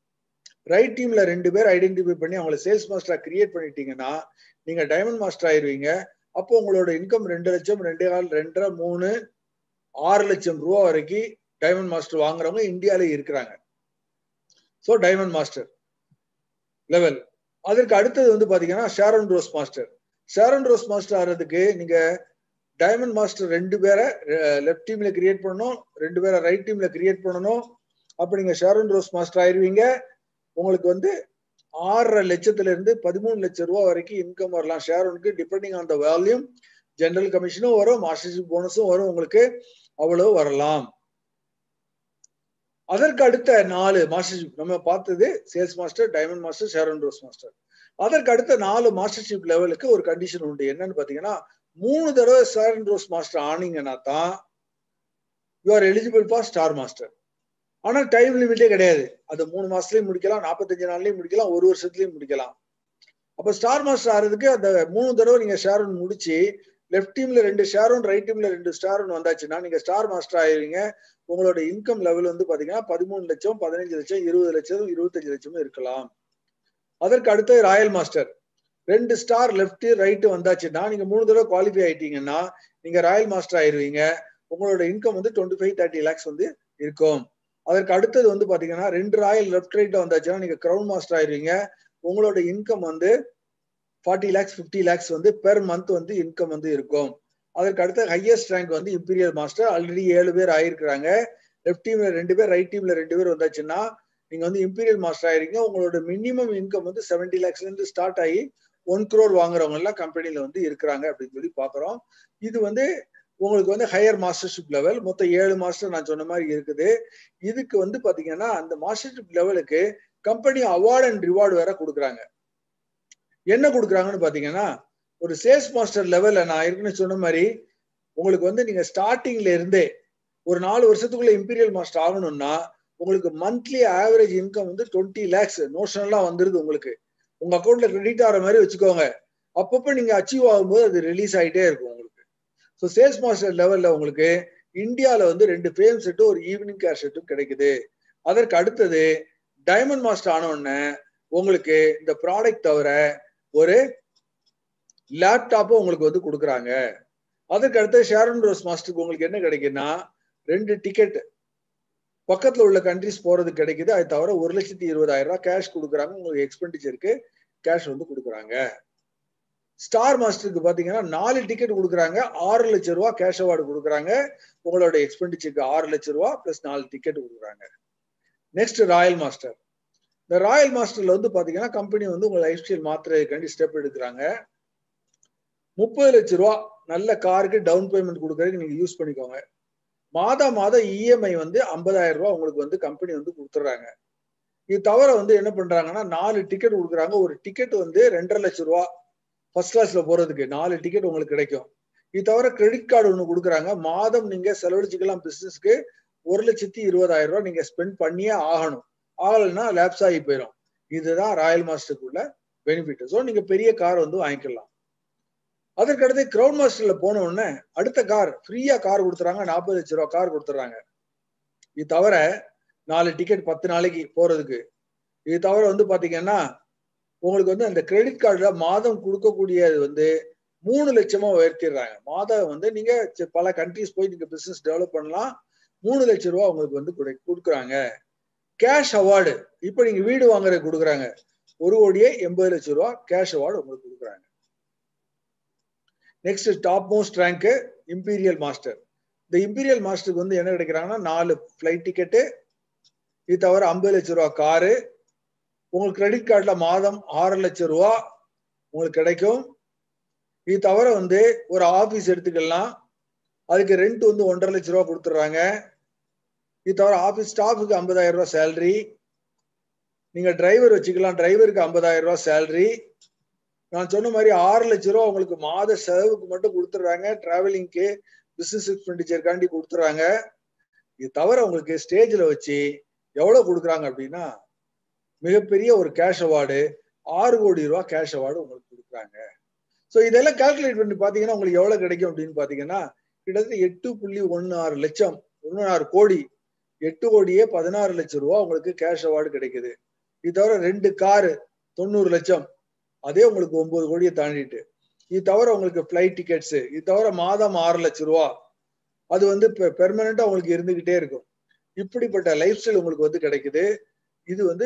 ரைட் டீம்ல ரெண்டு பேர் ஐடென்டிஃபை பண்ணி அவங்கள சேல்ஸ் மாஸ்டரா கிரியேட் பண்ணிட்டீங்கன்னா நீங்க டைமண்ட் மாஸ்டர் ஆயிருவீங்க. அப்போ உங்களோட இன்கம் ரெண்டு லட்சம் ரெண்டே கால் ரெண்டரை மூணு ஆறு லட்சம் ரூபா வரைக்கும் டைமண்ட் மாஸ்டர் வாங்குறவங்க இந்தியாவில இருக்கிறாங்க. So diamond master level. அதற்கு அடுத்தது வந்து பாத்தீங்கன்னா Sharon rose master. Sharon rose master ஆகிறதுக்கு நீங்க டைமண்ட் மாஸ்டர் ரெண்டு பேரை லெஃப்ட் டீம்ல கிரியேட் பண்ணணும், ரெண்டு பேரை ரைட் டீம்ல கிரியேட் பண்ணணும். அப்ப நீங்க ஷாரோன் ரோஸ் மாஸ்டர் ஆயிருவீங்க. உங்களுக்கு வந்து ஆறரை லட்சத்துல இருந்து பதிமூணு லட்சம் ரூபாய் வரைக்கும் இன்கம் வரலாம் ஷேரோனுக்கு, depending on the volume. General கமிஷனும் வரும், மாஸ்டர்ஷிப் போனஸும் வரும், உங்களுக்கு அவ்வளவு வரலாம். அதற்கு அடுத்த நாலு மாஸ்டர்ஷிப் நம்ம பார்த்தது sales master, diamond master, Sharon rose master. அதற்கு அடுத்த நாலு மாஸ்டர்ஷிப் லெவலுக்கு ஒரு கண்டிஷன் உண்டு. என்னன்னு பாத்தீங்கன்னா மூணு தடவை ஷாரோன் ரோஸ் மாஸ்டர் ஆனீங்கன்னா தான் you are eligible for star master. ஆனா டைம் லிமிட்டே கிடையாது, அது மூணு மாசத்துலயும் முடிக்கலாம், நாற்பத்தஞ்சு நாள்லயும் முடிக்கலாம், ஒரு வருஷத்துலயும் முடிக்கலாம். அப்ப ஸ்டார் மாஸ்டர் ஆறதுக்கு அந்த மூணு தடவை நீங்க ஷேரோன் முடிச்சு லெஃப்ட் டீம்ல ரெண்டு ஸ்டாரும் ரைட் டீம்ல ரெண்டு ஸ்டாரும் வந்தாச்சுன்னா நீங்க ஸ்டார் மாஸ்டர் ஆயிருவீங்க. உங்களோட இன்கம் லெவல் வந்து பாத்தீங்கன்னா பதிமூணு லட்சம் பதினஞ்சு லட்சம் இருபது லட்சம் இருபத்தஞ்சு லட்சமும் இருக்கலாம். அதற்கு அடுத்து ராயல் மாஸ்டர் ரெண்டு ஸ்டார் லெஃப்ட் ரைட் வந்தாச்சுன்னா நீங்க மூணு தடவை குவாலிஃபை ஆயிட்டீங்கன்னா நீங்க ராயல் மாஸ்டர் ஆயிருவீங்க. உங்களோட இன்கம் வந்து டுவெண்ட்டி ஃபைவ் தேர்ட்டி லேக்ஸ் வந்து இருக்கும். அதற்கு அடுத்தது வந்து பாத்தீங்கன்னா ரெண்டு ராயல் லெஃப்ட் ரைட் வந்தாச்சுன்னா நீங்க கிரவுன் மாஸ்டர் ஆயிருவீங்க. உங்களோட இன்கம் வந்து ஃபார்ட்டி லேக்ஸ் ஃபிஃப்டி லேக்ஸ் வந்து பெர் மந்த் வந்து இன்கம் வந்து இருக்கும். அதற்கு அடுத்த ஹையஸ்ட் ரேங்க் வந்து இம்பீரியல் மாஸ்டர். ஆல்ரெடி ஏழு பேர் ஆயிருக்கிறாங்க. லெஃப்ட் டீம்ல ரெண்டு பேர் ரைட் டீம்ல ரெண்டு பேர் வந்தாச்சுன்னா நீங்க வந்து இம்பீரியல் மாஸ்டர் ஆயிருக்கீங்க. உங்களோட மினிமம் இன்கம் வந்து செவன்டி லேக்ஸ்ல இருந்து ஸ்டார்ட் ஆகி ஒன் குரோர் வாங்குறவங்க எல்லாம் கம்பெனில வந்து இருக்கிறாங்க அப்படின்னு சொல்லி பாக்குறோம். இது வந்து உங்களுக்கு வந்து ஹையர் மாஸ்டர்ஷிப் லெவல். மொத்தம் ஏழு மாஸ்டர் நான் சொன்ன மாதிரி இருக்குது. இதுக்கு வந்து பாத்தீங்கன்னா அந்த மாஸ்டர்ஷிப் லெவலுக்கு கம்பெனி அவார்ட் அண்ட் ரிவார்டு வேற கொடுக்குறாங்க. என்ன கொடுக்குறாங்கன்னு பாத்தீங்கன்னா ஒரு சேல்ஸ் மாஸ்டர் லெவல்ல நான் ஏற்கனவே சொன்ன மாதிரி உங்களுக்கு வந்து நீங்க ஸ்டார்டிங்ல இருந்தே ஒரு நாலு வருஷத்துக்குள்ள இம்பீரியல் மாஸ்டர் ஆகணும்னா உங்களுக்கு மந்த்லி ஆவரேஜ் இன்கம் வந்து டுவெண்ட்டி லேக்ஸ் நோஷனலா வந்துருது. உங்களுக்கு உங்க அக்கௌண்ட்ல கிரெடிட் ஆகிற மாதிரி வச்சுக்கோங்க. அப்பப்போ நீங்க அச்சீவ் ஆகும்போது அது ரிலீஸ் ஆகிட்டே இருக்கும் உங்களுக்கு. ஸோ சேல்ஸ் மாஸ்டர் லெவல்ல உங்களுக்கு இந்தியாவில வந்து ரெண்டு ஃபேம் செட்டும் ஒரு ஈவினிங் கேர் செட்டும் கிடைக்குது. அதற்கு அடுத்தது டைமண்ட் மாஸ்டர் ஆன உடனே உங்களுக்கு இந்த ப்ராடக்ட் தவிர ஒரு லேப்டாப்பும் உங்களுக்கு வந்து கொடுக்குறாங்க. அதுக்கு அடுத்து ஷேரன் ரோஸ் மாஸ்டருக்கு உங்களுக்கு என்ன கிடைக்குன்னா ரெண்டு டிக்கெட் பக்கத்துல உள்ள கண்ட்ரிஸ் போறது கிடைக்குது. அது தவிர ஒரு லட்சத்தி இருபதாயிரம் ரூபாய் கேஷ் கொடுக்குறாங்க. உங்களுக்கு எக்ஸ்பெண்டிச்சருக்கு கேஷ் வந்து கொடுக்குறாங்க. ஸ்டார் மாஸ்டருக்கு பாத்தீங்கன்னா நாலு டிக்கெட் கொடுக்குறாங்க. ஆறு லட்சம் ரூபாய் கேஷ் அவார்டு கொடுக்குறாங்க. உங்களோட எக்ஸ்பெண்டிச்சருக்கு ஆறு லட்சம் ரூபாய் பிளஸ் நாலு டிக்கெட் கொடுக்குறாங்க. Next royal master. இந்த ராயல் மாஸ்டர்ல வந்து பாத்தீங்கன்னா கம்பெனி வந்து உங்க லைஃப் ஸ்டைல் மாத்திரக்காண்டி ஸ்டெப் எடுக்கிறாங்க. முப்பது லட்சம் ரூபாய் நல்ல காருக்கு டவுன் பேமெண்ட் கொடுக்கறதுக்கு நீங்க யூஸ் பண்ணிக்கோங்க. மாதம் மாதம் இஎம்ஐ வந்து ஐம்பதாயிரம் ரூபாய் உங்களுக்கு வந்து கம்பெனி வந்து கொடுத்துட்றாங்க. இது தவிர வந்து என்ன பண்றாங்கன்னா நாலு டிக்கெட் கொடுக்குறாங்க. ஒரு டிக்கெட் வந்து ரெண்டரை லட்சம் ரூபாய் ஃபர்ஸ்ட் கிளாஸ்ல போறதுக்கு நாலு டிக்கெட் உங்களுக்கு கிடைக்கும். இது தவிர கிரெடிட் கார்டு ஒன்று கொடுக்குறாங்க. மாதம் நீங்க செலவழிச்சுக்கலாம் பிசினஸ்க்கு ஒரு லட்சத்தி இருபதாயிரம் ரூபாய் நீங்க ஸ்பெண்ட் பண்ணியே ஆகணும். ஆகலைன்னா லேப்ஸ் ஆகி போயிடும். இதுதான் ராயல் மாஸ்டருக்குள்ள பெனிஃபிட். ஸோ நீங்க பெரிய கார் வந்து வாங்கிக்கலாம். அதற்கடுத்து கிரவுன் மாஸ்டர்ல போன உடனே அடுத்த கார் ஃப்ரீயா கார் கொடுத்துறாங்க. நாற்பது லட்சம் ரூபாய் கார் கொடுத்துறாங்க. இது தவிர நாலு டிக்கெட் பத்து நாளைக்கு போறதுக்கு. இது தவிர வந்து பாத்தீங்கன்னா உங்களுக்கு வந்து அந்த கிரெடிட் கார்டுல மாதம் கொடுக்கக்கூடியது வந்து மூணு லட்சமா உயர்த்திடுறாங்க. மாதம் வந்து நீங்க பல கண்ட்ரிஸ் போய் நீங்க பிசினஸ் டெவலப் பண்ணலாம். மூணு லட்சம் ரூபாய் உங்களுக்கு வந்து கொடுக்குறாங்க. கேஷ் அவார்டு இப்ப நீங்க வீடு வாங்குறது கொடுக்குறாங்க. ஒரு கோடியே எண்பது லட்சம் ரூபாய் கேஷ் அவார்டு உங்களுக்கு கொடுக்குறாங்க. Next top most rank imperial master. இந்த இம்பீரியல் மாஸ்டருக்கு வந்து என்ன கிடைக்கிறாங்கன்னா நாலு பிளைட் டிக்கெட்டு. இது தவிர ஐம்பது லட்சம் ரூபாய் காரு. உங்களுக்கு கிரெடிட் கார்டுல மாதம் ஆறு லட்சம் ரூபா உங்களுக்கு கிடைக்கும். இது தவிர வந்து ஒரு ஆபீஸ் எடுத்துக்கலாம். அதுக்கு ரெண்ட் வந்து ஒன்றரை லட்சம் ரூபா கொடுத்துட்றாங்க. இது தவிர ஆபீஸ் ஸ்டாஃபுக்கு ஐம்பதாயிரம் ரூபாய் சேலரி. நீங்க டிரைவர் வச்சுக்கலாம். டிரைவருக்கு ஐம்பதாயிரம் ரூபாய் சேலரி. நான் சொன்ன மாதிரி ஆறு லட்சம் ரூபா உங்களுக்கு மாத செலவுக்கு மட்டும் கொடுத்துட்றாங்க. டிராவலிங்க்கு பிசினஸ் எக்ஸ்பெண்டிச்சருக்காண்டி கொடுத்துறாங்க. இது தவிர உங்களுக்கு ஸ்டேஜ்ல வச்சு எவ்வளவு கொடுக்குறாங்க அப்படின்னா மிகப்பெரிய ஒரு கேஷ் அவார்டு ஆறு கோடி ரூபாய் கேஷ் அவார்டு உங்களுக்கு கொடுக்குறாங்க. ஸோ இதெல்லாம் கால்குலேட் பண்ணி பாத்தீங்கன்னா உங்களுக்கு எவ்வளவு கிடைக்கும் அப்படின்னு பாத்தீங்கன்னா கிட்டத்தட்ட எட்டு புள்ளி ஒன்னு ஆறு லட்சம் ஒன்னு ஆறு கோடி எட்டு கோடியே பதினாறு லட்சம் ரூபாய் உங்களுக்கு கேஷ் அவார்டு கிடைக்குது. இது தவிர ரெண்டு காரு தொண்ணூறு லட்சம் அதே உங்களுக்கு ஒன்பது கோடியை தாண்டிட்டு. இது தவிர உங்களுக்கு பிளைட் டிக்கெட்ஸ். இது தவிர மாதம் ஆறு லட்சம் ரூபா அது வந்து பெர்மனண்டா உங்களுக்கு இருந்துகிட்டே இருக்கும். இப்படிப்பட்ட லைஃப் ஸ்டைல் உங்களுக்கு வந்து கிடைக்குது. இது வந்து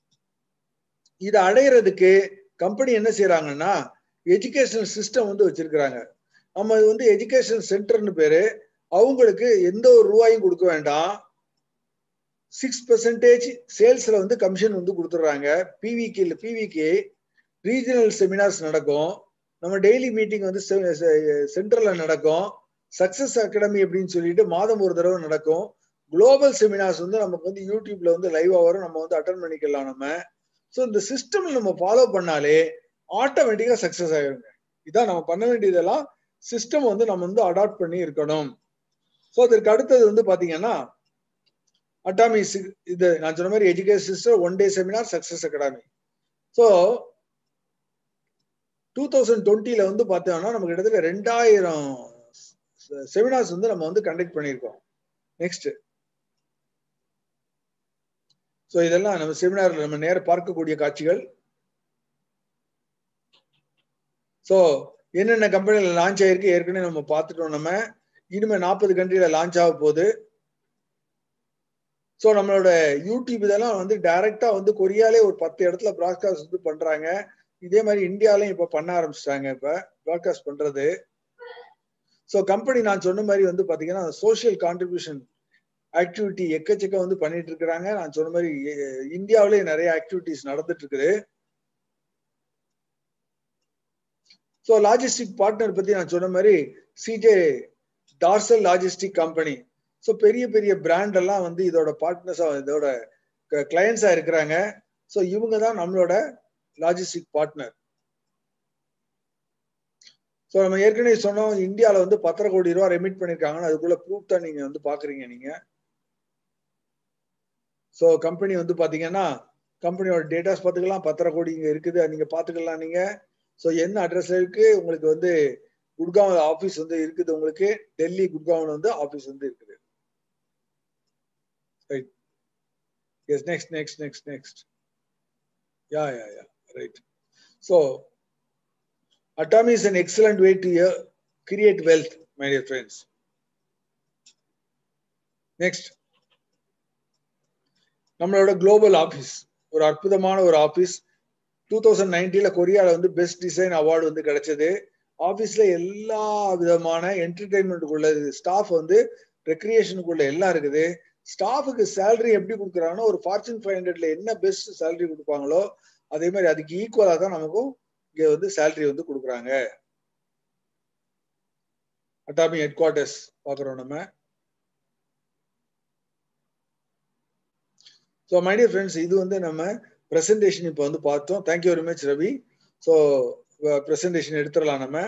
இதை அடையிறதுக்கு கம்பெனி என்ன செய்யறாங்கன்னா எஜுகேஷனல் சிஸ்டம் வந்து வச்சிருக்கிறாங்க. நம்ம இது வந்து எஜுகேஷனல் சென்டர்னு பேரு. அவங்களுக்கு எந்த ஒரு ரூபாயும் கொடுக்க வேண்டாம். சிக்ஸ் பெர்சன்டேஜ் சேல்ஸ்ல வந்து கமிஷன் வந்து கொடுத்துட்றாங்க. பிவிக்கு இல்லை பிவிக்கு ரீஜனல் செமினார்ஸ் நடக்கும். நம்ம டெய்லி மீட்டிங் வந்து சென்டர்ல நடக்கும். சக்சஸ் அகாடமி அப்படின்னு சொல்லிட்டு மாதம் ஒரு தடவை நடக்கும். குளோபல் செமினார்ஸ் வந்து நமக்கு வந்து யூடியூப்ல வந்து லைவா வரும். நம்ம வந்து அட்டன் பண்ணிக்கலாம் நம்ம. ஸோ இந்த சிஸ்டம் நம்ம ஃபாலோ பண்ணாலே ஆட்டோமேட்டிக்கா சக்சஸ் ஆயிருங்க. இதான் நம்ம பண்ண வேண்டியதெல்லாம் சிஸ்டம் வந்து நம்ம வந்து அடாப்ட் பண்ணி இருக்கணும். ஸோ அதற்கு அடுத்தது வந்து பாத்தீங்கன்னா அட்டாமி இது நான் சொன்ன மாதிரி education system one day seminar success academy. So two thousand டுவெண்ட்டில வந்து பார்த்தோம்னா நமக்கு கிட்டத்தட்ட ரெண்டாயிரம் செமினார்ஸ் வந்து நம்ம வந்து கண்டக்ட் பண்ணியிருக்கோம். நெக்ஸ்ட். ஸோ இதெல்லாம் நம்ம செமினார்ல நம்ம நேர பார்க்கக்கூடிய காட்சிகள். ஸோ என்னென்ன கம்பெனில லான்ச் ஆயிருக்கு ஏற்கனவே நம்ம பார்த்துட்டோம். நம்ம இனிமே நாற்பது கண்ட்ரில லான்ச் ஆக போகுது. ஸோ நம்மளோட யூடியூப் இதெல்லாம் வந்து டைரக்டா வந்து கொரியாலே ஒரு பத்து இடத்துல ப்ராட்காஸ்ட் வந்து பண்றாங்க. இதே மாதிரி இந்தியாலையும் இப்ப பண்ண ஆரம்பிச்சிட்டாங்க இப்ப ப்ராட்காஸ்ட் பண்றது. ஸோ கம்பெனி நான் சொன்ன மாதிரி வந்து பாத்தீங்கன்னா சோசியல் கான்ட்ரிபியூஷன் ஆக்டிவிட்டி எக்கச்சக்க வந்து பண்ணிட்டு இருக்கிறாங்க. நான் சொன்ன மாதிரி இந்தியாவிலேயே நிறைய ஆக்டிவிட்டிஸ் நடந்துட்டு இருக்குது. ஸோ லாஜிஸ்டிக் பார்ட்னர் பத்தி நான் சொன்ன மாதிரி சிஜே டார்சல் லாஜிஸ்டிக் கம்பெனி. ஸோ பெரிய பெரிய பிராண்ட் எல்லாம் வந்து இதோட பார்ட்னர்ஸா இதோட கிளையன்ஸா இருக்கிறாங்க. ஸோ இவங்க தான் நம்மளோட லாஜிஸ்டிக் பார்ட்னர். ஸோ நம்ம ஏற்கனவே சொன்னோம் இந்தியாவில் வந்து பத்தரை கோடி ரூபாய் ரெமிட் பண்ணிருக்காங்கன்னு அதுக்குள்ள ப்ரூஃப் தான் நீங்க வந்து பாக்குறீங்க நீங்க. ஸோ கம்பெனி வந்து பாத்தீங்கன்னா கம்பெனியோட டேட்டாஸ் பார்த்துக்கலாம். பத்தரை கோடி இங்க இருக்குது நீங்க பாத்துக்கலாம் நீங்க. ஸோ என்ன அட்ரஸ்ல இருக்கு உங்களுக்கு வந்து குட்காவ் ஆபீஸ் வந்து இருக்குது. உங்களுக்கு டெல்லி குட்காவ் வந்து ஆபீஸ் வந்து இருக்குது. Right. Yes next next next next yeah yeah yeah right. So Atami is an excellent way to uh, create wealth, my dear friends. Next, நம்மளோட குளோபல் ஆபீஸ் ஒரு அற்புதமான ஒரு ஆபீஸ். டூ தௌசண்ட் நைன்டீன்ல கொரியால வந்து பெஸ்ட் டிசைன் அவார்டு வந்து கிடைச்சது. ஆபீஸ்ல எல்லா விதமான என்டர்டைன்மெண்ட்டுக்குள்ள ஸ்டாஃப் வந்து ரெக்ரியேஷனுக்குள்ள எல்லாம் இருக்குது. ஸ்டாஃபுக்கு சேலரி எப்படி கொடுக்குறாங்கன்னா ஒரு ஃபார்ச்சூன் ஃபைவ் ஹண்ட்ரட்ல என்ன பெஸ்ட் சேலரி கொடுப்பாங்களோ அதே மாதிரி அதுக்கு ஈக்குவலா தான் நமக்கும் இங்க வந்து சேலரி வந்து கொடுக்குறாங்க. அட்டாமி ஹெட் குவார்டர்ஸ் பாக்குறோம் நம்ம. ஸோ மை டியர் ஃப்ரெண்ட்ஸ் இது வந்து நம்ம பிரசன்டேஷன் இப்போ வந்து பார்த்தோம். Thank you very much Ravi. So presentation எடுத்துடலாம் நம்ம.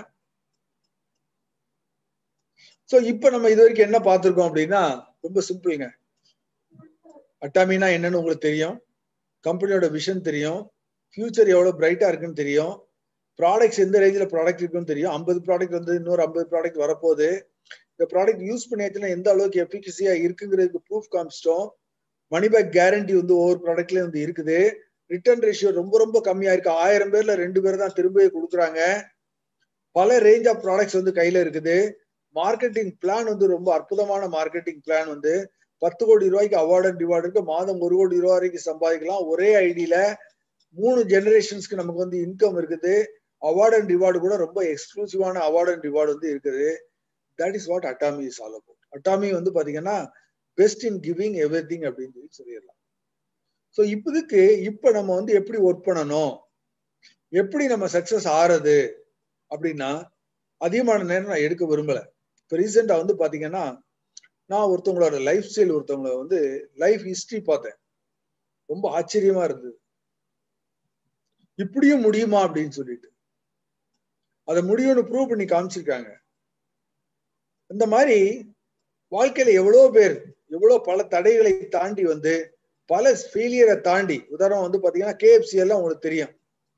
ஸோ இப்போ நம்ம இது வரைக்கும் என்ன பார்த்துருக்கோம் அப்படின்னா ரொம்ப சிம்பிளுங்க. அட்டாமினா என்னன்னு உங்களுக்கு தெரியும், கம்பெனியோட விஷன் தெரியும், ஃபியூச்சர் எவ்வளவு பிரைட்டா இருக்குன்னு தெரியும், ப்ராடக்ட்ஸ் எந்த ரேஞ்சில் ப்ராடக்ட் இருக்குன்னு தெரியும். ஐம்பது ப்ராடக்ட் வந்து இன்னொரு ஐம்பது ப்ராடக்ட் வரப்போகுது. இந்த ப்ராடக்ட் யூஸ் பண்ணியாச்சுன்னா எந்த அளவுக்கு எஃபிகசியா இருக்குங்கிறதுக்கு ப்ரூஃப் காமிச்சிட்டோம். மணி பேக் கேரண்டி வந்து ஒவ்வொரு ப்ராடக்ட்லயும் வந்து இருக்குது. ரிட்டர்ன் ரேஷியோ ரொம்ப ரொம்ப கம்மியா இருக்கு. ஆயிரம் பேர்ல ரெண்டு பேர் தான் திரும்ப கொடுக்குறாங்க. பல ரேஞ்ச் ஆஃப் ப்ராடக்ட்ஸ் வந்து கையில இருக்குது. மார்க்கெட்டிங் பிளான் வந்து ரொம்ப அற்புதமான மார்க்கெட்டிங் பிளான் வந்து பத்து கோடி ரூபாய்க்கு அவார்ட் அண்ட் ரிவார்டு இருக்கு. மாதம் ஒரு கோடி ரூபாய் வரைக்கும் சம்பாதிக்கலாம். ஒரே ஐடியில மூணு ஜெனரேஷன்ஸ்க்கு நமக்கு வந்து இன்கம் இருக்குது. அவார்ட் அண்ட் ரிவார்டு கூட ரொம்ப எக்ஸ்க்ளூசிவான அவார்ட் அண்ட் ரிவார்டு வந்து இருக்குது. That is what Atomy is all about. Atomy வந்து பாத்தீங்கன்னா best in giving everything அப்படின்னு சொல்லி சொல்லிடலாம். ஸோ இப்போதுக்கு இப்ப நம்ம வந்து எப்படி ஒர்க் பண்ணணும், எப்படி நம்ம சக்சஸ் ஆறது அப்படின்னா அதிகமான நேரம் நான் எடுக்க விரும்பல. இப்போ ரீசெண்டா வந்து பாத்தீங்கன்னா நான் ஒருத்தவங்களோட லைஃப் ஸ்டைல் ஒருத்தவங்கள வந்து லைஃப் ஹிஸ்டரி பார்த்தேன். ரொம்ப ஆச்சரியமா இருந்தது. இப்படியும் முடியுமா அப்படின்னு சொல்லிட்டு அதை முடியும்னு ப்ரூவ் பண்ணி காமிச்சிருக்காங்க. இந்த மாதிரி வாழ்க்கையில எவ்வளவு பேர் எவ்வளவு பல தடைகளை தாண்டி வந்து பல ஃபெயிலியரை தாண்டி, உதாரணம் வந்து பாத்தீங்கன்னா கேஎஃப்சி எல்லாம் உங்களுக்கு தெரியும்.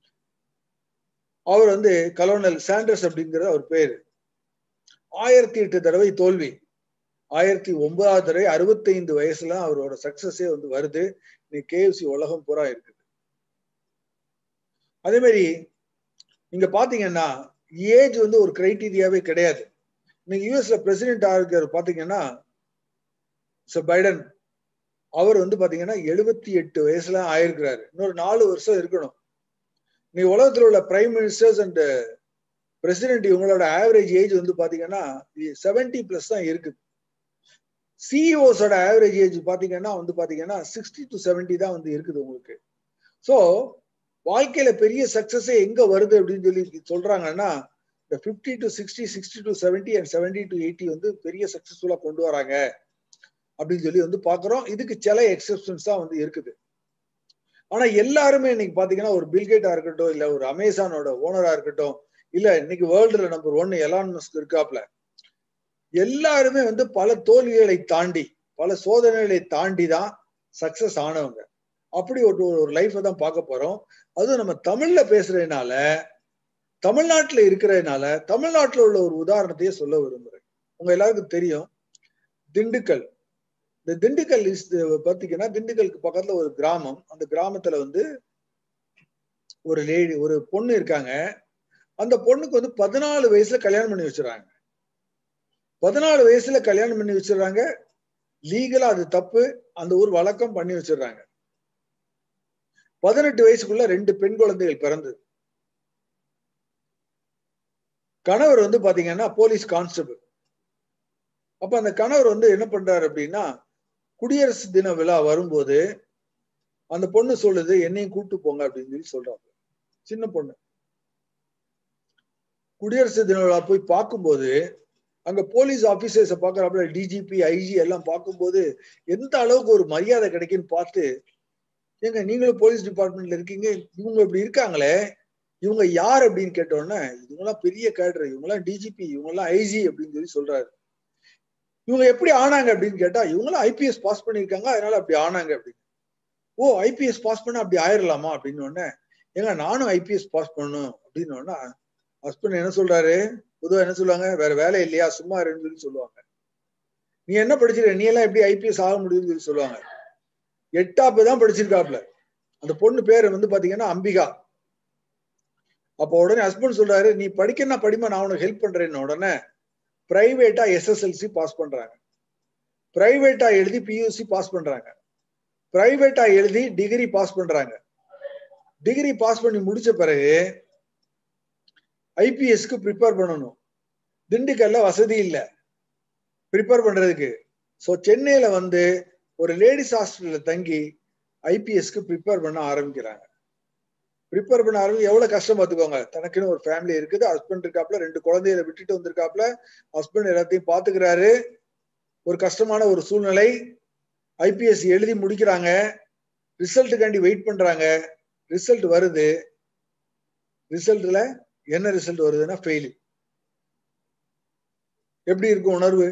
அவர் வந்து கலோனல் சாண்டர்ஸ் அப்படிங்கிற அவர் பேரு. ஆயிரத்தி எட்டு தடவை தோல்வி, ஆயிரத்தி ஒன்பதாவது தடவை அறுபத்தி ஐந்து வயசுல அவரோட சக்சஸே வந்து வருது. இன்னைக்கு கேஎஃப்சி உலகம் பூரா இருக்குது. அதே மாதிரி நீங்க பாத்தீங்கன்னா ஏஜ் வந்து ஒரு கிரைட்டீரியாவே கிடையாது. இன்னைக்கு யூஎஸ்ல பிரசிடென்ட் ஆகிற பாத்தீங்கன்னா பைடன், அவர் வந்து பாத்தீங்கன்னா எழுபத்தி எட்டு வயசுல ஆயிருக்கிறாரு. இன்னொரு நாலு வருஷம் இருக்கணும். நீ உலகத்துல உள்ள பிரைம் மினிஸ்டர்ஸ் அண்ட் பிரசிடென்ட் இவங்களோட ஆவரேஜ் ஏஜ் வந்து பாத்தீங்கன்னா செவன்டி பிளஸ் தான் இருக்குது. சிஇஓஸோட ஆவரேஜ் ஏஜ் பாத்தீங்கன்னா வந்து பாத்தீங்கன்னா சிக்ஸ்டி டு செவன்டி தான் வந்து இருக்குது உங்களுக்கு. சோ வாழ்க்கையில பெரிய சக்சஸே எங்க வருது அப்படின்னு சொல்லி சொல்றாங்கன்னா இந்த fifty to sixty, sixty to seventy and seventy to eighty வந்து பெரிய சக்சஸ்ஃபுல்லா கொண்டு வராங்க அப்படின்னு சொல்லி வந்து பாக்குறோம். இதுக்கு சில எக்ஸெப்ஷன்ஸ் தான் வந்து இருக்குது. ஆனா எல்லாருமே இன்னைக்கு பாத்தீங்கன்னா ஒரு பில்கேட்டா இருக்கட்டும், இல்ல ஒரு அமேசானோட ஓனரா இருக்கட்டும், இல்ல இன்னைக்கு வேர்ல்டுல நம்பர் ஒன்னு எலான் மஸ்க் இருக்காப்ல, எல்லாருமே வந்து பல தோல்விகளை தாண்டி பல சோதனைகளை தாண்டி தான் சக்சஸ் ஆனவங்க. அப்படி ஒரு ஒரு லைஃபை தான் பார்க்க போறோம். அதுவும் நம்ம தமிழ்ல பேசுறதுனால தமிழ்நாட்டுல இருக்கிறதுனால தமிழ்நாட்டுல உள்ள ஒரு உதாரணத்தையே சொல்ல விரும்புறேன். உங்க எல்லாருக்கும் தெரியும் திண்டுக்கல். இந்த திண்டுக்கல் பாத்தீங்கன்னா திண்டுக்கலுக்கு பக்கத்துல ஒரு கிராமம். அந்த கிராமத்துல வந்து ஒரு லேடி ஒரு பொண்ணு இருக்காங்க. அந்த பொண்ணுக்கு வந்து பதினாலு வயசுல கல்யாணம் பண்ணி வச்சிடறாங்க. பதினாலு வயசுல கல்யாணம் பண்ணி வச்சிடறாங்க. லீகலா அது தப்பு. அந்த ஊர் வழக்கம் பண்ணி வச்சிடறாங்க. பதினெட்டு வயசுக்குள்ள ரெண்டு பெண் குழந்தைகள் பிறந்தது. கணவர் வந்து பாத்தீங்கன்னா போலீஸ் கான்ஸ்டபிள். அப்ப அந்த கணவர் வந்து என்ன பண்றாரு அப்படின்னா குடியரசு தின விழா வரும்போது அந்த பொண்ணு சொல்லுது என்னையும் கூட்டு போங்க அப்படின்னு சொல்லி சொல்றாங்க. சின்ன பொண்ணு குடியரசு தின விழா போய் பார்க்கும்போது அங்க போலீஸ் ஆபீசர்ஸை பாக்குறாப்புல டிஜிபி ஐஜி எல்லாம் பார்க்கும்போது எந்த அளவுக்கு ஒரு மரியாதை கிடைக்குன்னு பார்த்து ஏங்க நீங்களும் போலீஸ் டிபார்ட்மெண்ட்ல இருக்கீங்க இவங்க இப்படி இருக்காங்களே இவங்க யார் அப்படின்னு கேட்டோன்னே இவங்கெல்லாம் பெரிய கேடர் இவங்கெல்லாம் டிஜிபி இவங்கெல்லாம் ஐஜி அப்படின்னு சொல்லி சொல்றாரு. இவங்க எப்படி ஆனாங்க அப்படின்னு கேட்டா இவங்கெல்லாம் ஐபிஎஸ் பாஸ் பண்ணிருக்காங்க அதனால அப்படி ஆனாங்க அப்படின்னு. ஓ ஐபிஎஸ் பாஸ் பண்ண அப்படி ஆயிரலாமா அப்படின்னு உடனே ஏங்க நானும் ஐபிஎஸ் பாஸ் பண்ணணும் அப்படின்னு உடனே ஹஸ்பண்ட் என்ன சொல்றாரு பொதுவா என்ன சொல்லுவாங்க வேற வேலை இல்லையா சும்மா இருன்னு சொல்லி சொல்லுவாங்க. நீ என்ன படிச்சிருக்க நீ எல்லாம் எப்படி ஐபிஎஸ் ஆக முடியும்னு சொல்லி சொல்லுவாங்க. எட்டாப்பு தான் படிச்சிருக்காப்ல. அந்த பொண்ணு பேரு வந்து பாத்தீங்கன்னா அம்பிகா. அப்போ உடனே ஹஸ்பண்ட் சொல்றாரு நீ படிக்கன்னா படிமா நான் உனக்கு ஹெல்ப் பண்றேன்னு உடனே பிரைவேட்டா எஸ்எஸ்எல்சி பாஸ் பண்றாங்க. பிரைவேட்டா எழுதி பியூசி பாஸ் பண்றாங்க. பிரைவேட்டா எழுதி டிகிரி பாஸ் பண்றாங்க. டிகிரி பாஸ் பண்ணி முடிச்ச பிறகு ஐபிஎஸ்க்கு ப்ரிப்பேர் பண்ணணும். திண்டுக்கல்ல வசதி இல்லை ப்ரிப்பேர் பண்றதுக்கு. ஸோ சென்னையில வந்து ஒரு லேடிஸ் ஹாஸ்டல்ல தங்கி ஐபிஎஸ்க்கு ப்ரிப்பேர் பண்ண ஆரம்பிக்கிறாங்க. ப்ரிப்பேர் பண்ண ஆரம்பி எவ்வளவு கஷ்டம் பார்த்துக்கோங்க. தனக்குன்னு ஒரு ஃபேமிலி இருக்குது. ஹஸ்பண்ட் இருக்காப்ல ரெண்டு குழந்தைகளை விட்டுட்டு வந்திருக்காப்ல. ஹஸ்பண்ட் எல்லாத்தையும் பாத்துக்கிறாரு. ஒரு கஷ்டமான ஒரு சூழ்நிலை. ஐபிஎஸ் எழுதி முடிக்கிறாங்க. ரிசல்ட்டுக்காண்டி வெயிட் பண்றாங்க. ரிசல்ட் வருது. ரிசல்ட்ல என்ன ரிசல்ட் வருதுன்னா ஃபெயில். எப்படி இருக்கும் உணர்வு?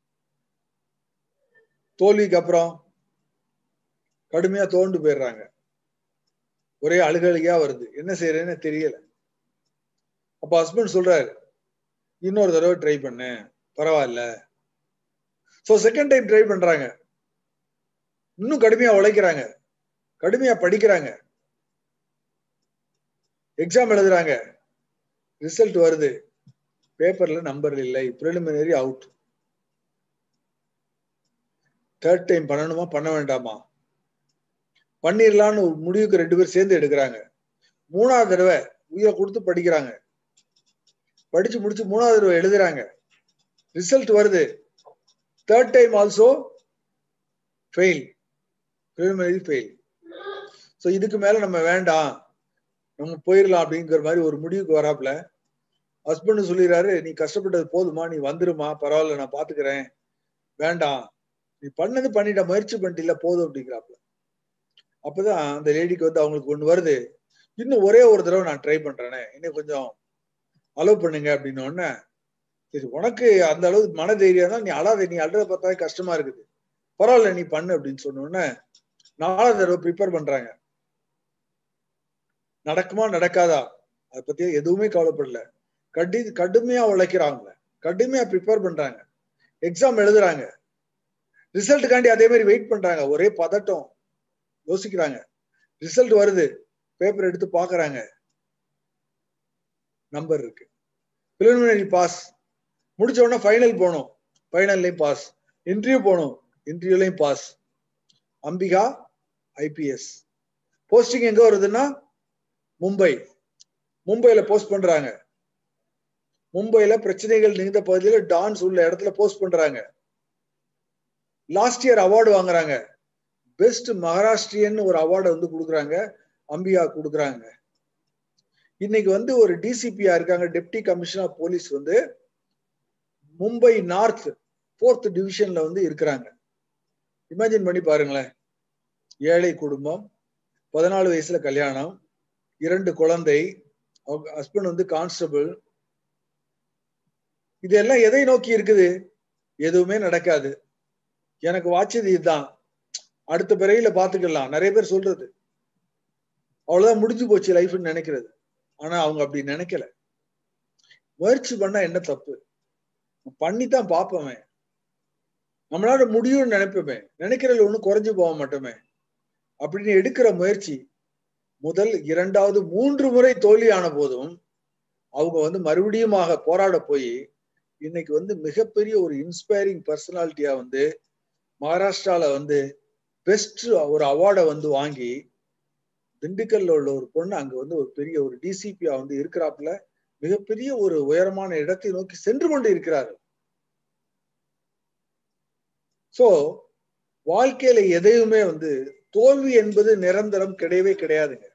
தோல்விக்கு அப்புறம் கடுமையா தோண்டு போயிடுறாங்க. ஒரே அழுகழுகையா வருது. என்ன செய்யறேன்னு தெரியல. அப்ப ஹஸ்பண்ட் சொல்றாரு இன்னொரு தடவை ட்ரை பண்ணு பரவாயில்ல. சோ செகண்ட் டைம் ட்ரை பண்றாங்க. இன்னும் கடுமையா உழைக்கிறாங்க. கடுமையா படிக்கிறாங்க. எக்ஸாம் எழுதுறாங்க. ரிசல்ட் வருது. பேப்பர்ல நம்பர் இல்லை. Preliminary out. தேர்ட் டைம் பண்ணணுமா பண்ண வேண்டாமா பண்ணிடலான்னு ஒரு முடிவுக்கு ரெண்டு பேரும் சேர்ந்து எடுக்கிறாங்க. மூணாவது தடவை உயிரை கொடுத்து படிக்கிறாங்க. படிச்சு முடிச்சு மூணாவது தடவை எழுதுறாங்க. ரிசல்ட் வருது. Third time also fail. Preliminary fail. So இதுக்கு மேல நம்ம வேண்டாம் நம்ம போயிடலாம் அப்படிங்கிற மாதிரி ஒரு முடிவுக்கு வராப்புல. ஹஸ்பண்ட் சொல்லிடுறாரு நீ கஷ்டப்பட்டது போதுமா நீ வந்துருமா பரவாயில்ல நான் பாத்துக்கிறேன் வேண்டாம் நீ பண்ணது பண்ணிட்ட முயற்சி பண்ணிட்டு போதும் அப்படிங்கிறாப்புல. அப்பதான் அந்த லேடிக்கு வந்து அவங்களுக்கு ஒண்ணு வருது இன்னும் ஒரே ஒரு தடவை நான் ட்ரை பண்றேனே இன்னும் கொஞ்சம் அலோவ் பண்ணுங்க அப்படின்னு உடனே சரி உனக்கு அந்த அளவு மன தைரியம் தான் நீ அழாத நீ அழுறத பார்த்தாலே கஷ்டமா இருக்குது பரவாயில்ல நீ பண்ணு அப்படின்னு சொன்ன உடனே நாலாவது தடவை ப்ரிப்பேர் பண்றாங்க. நடக்குமா நடக்காதா அதை பத்தி எதுவுமே கவலைப்படல. கடி கடுமையா உழைக்கிறாங்க. கடுமையா ப்ரிப்பேர் பண்றாங்க. எக்ஸாம் எழுதுறாங்க. ரிசல்ட்டுக்காண்டி அதே மாதிரி வெயிட் பண்றாங்க. ஒரே பதட்டம். யோசிக்கிறாங்க. ரிசல்ட் வருது. பேப்பர் எடுத்து பாக்குறாங்க. நம்பர் இருக்கு. Preliminary pass. முடிச்ச உடனே ஃபைனல் போனோம். ஃபைனல்லையும் பாஸ். இன்டர்வியூ போனோம். இன்டர்வியூலையும் பாஸ். அம்பிகா ஐபிஎஸ். போஸ்டிங் எங்க வருதுன்னா மும்பை. மும்பையில போஸ்ட் பண்றாங்க. மும்பையில பிரச்சனைகள் நிறைந்த பகுதியில் டான்ஸ் உள்ள இடத்துல போஸ்ட் பண்றாங்க. லாஸ்ட் இயர் அவார்டு வாங்குறாங்க. பெஸ்ட் மகாராஷ்டிரியன் ஒரு அவார்டை வந்து கொடுக்குறாங்க. அம்பிகா கொடுக்குறாங்க. இன்னைக்கு வந்து ஒரு டிசிபியா இருக்காங்க. டெப்டி கமிஷனர் ஆஃப் போலீஸ் வந்து மும்பை நார்த் போர்த் டிவிஷன்ல வந்து இருக்கிறாங்க. இமேஜின் பண்ணி பாருங்களேன். ஏழை குடும்பம், பதினாலு வயசுல கல்யாணம், இரண்டு குழந்தை, ஹஸ்பண்ட் வந்து கான்ஸ்டபிள். இதெல்லாம் எதை நோக்கி இருக்குது? எதுவுமே நடக்காது. எனக்கு வாட்சது இதுதான், அடுத்த பிறவில பாத்துக்கலாம் நிறைய பேர் சொல்றது. அவ்வளவுதான் முடிஞ்சு போச்சு லைஃப்னு நினைக்கிறது. ஆனா அவங்க அப்படி நினைக்கல. முயற்சி பண்ணா என்ன தப்பு? பண்ணித்தான் பார்ப்போமே, நம்மளால முடியும்னு நினைப்போமே, நினைக்கிறதுல ஒண்ணும் குறைஞ்சு போக மாட்டோமே அப்படின்னு எடுக்கிற முயற்சி முதல் இரண்டாவது மூன்று முறை தோல்வியான போதும் அவங்க வந்து மறுபடியுமாக போராட போய் இன்னைக்கு வந்து மிகப்பெரிய ஒரு இன்ஸ்பைரிங் பர்சனாலிட்டியா வந்து மகாராஷ்டிரால வந்து பெஸ்ட் ஒரு அவார்டை வந்து வாங்கி திண்டுக்கல்ல உள்ள ஒரு பொண்ணு அங்க வந்து ஒரு பெரிய ஒரு டிசிபியா வந்து இருக்கிறாப்புல மிகப்பெரிய ஒரு உயரமான இடத்தை நோக்கி சென்று கொண்டு இருக்கிறார். சோ வாழ்க்கையில எதையுமே வந்து தோல்வி என்பது நிரந்தரம் கிடையவே கிடையாதுங்க.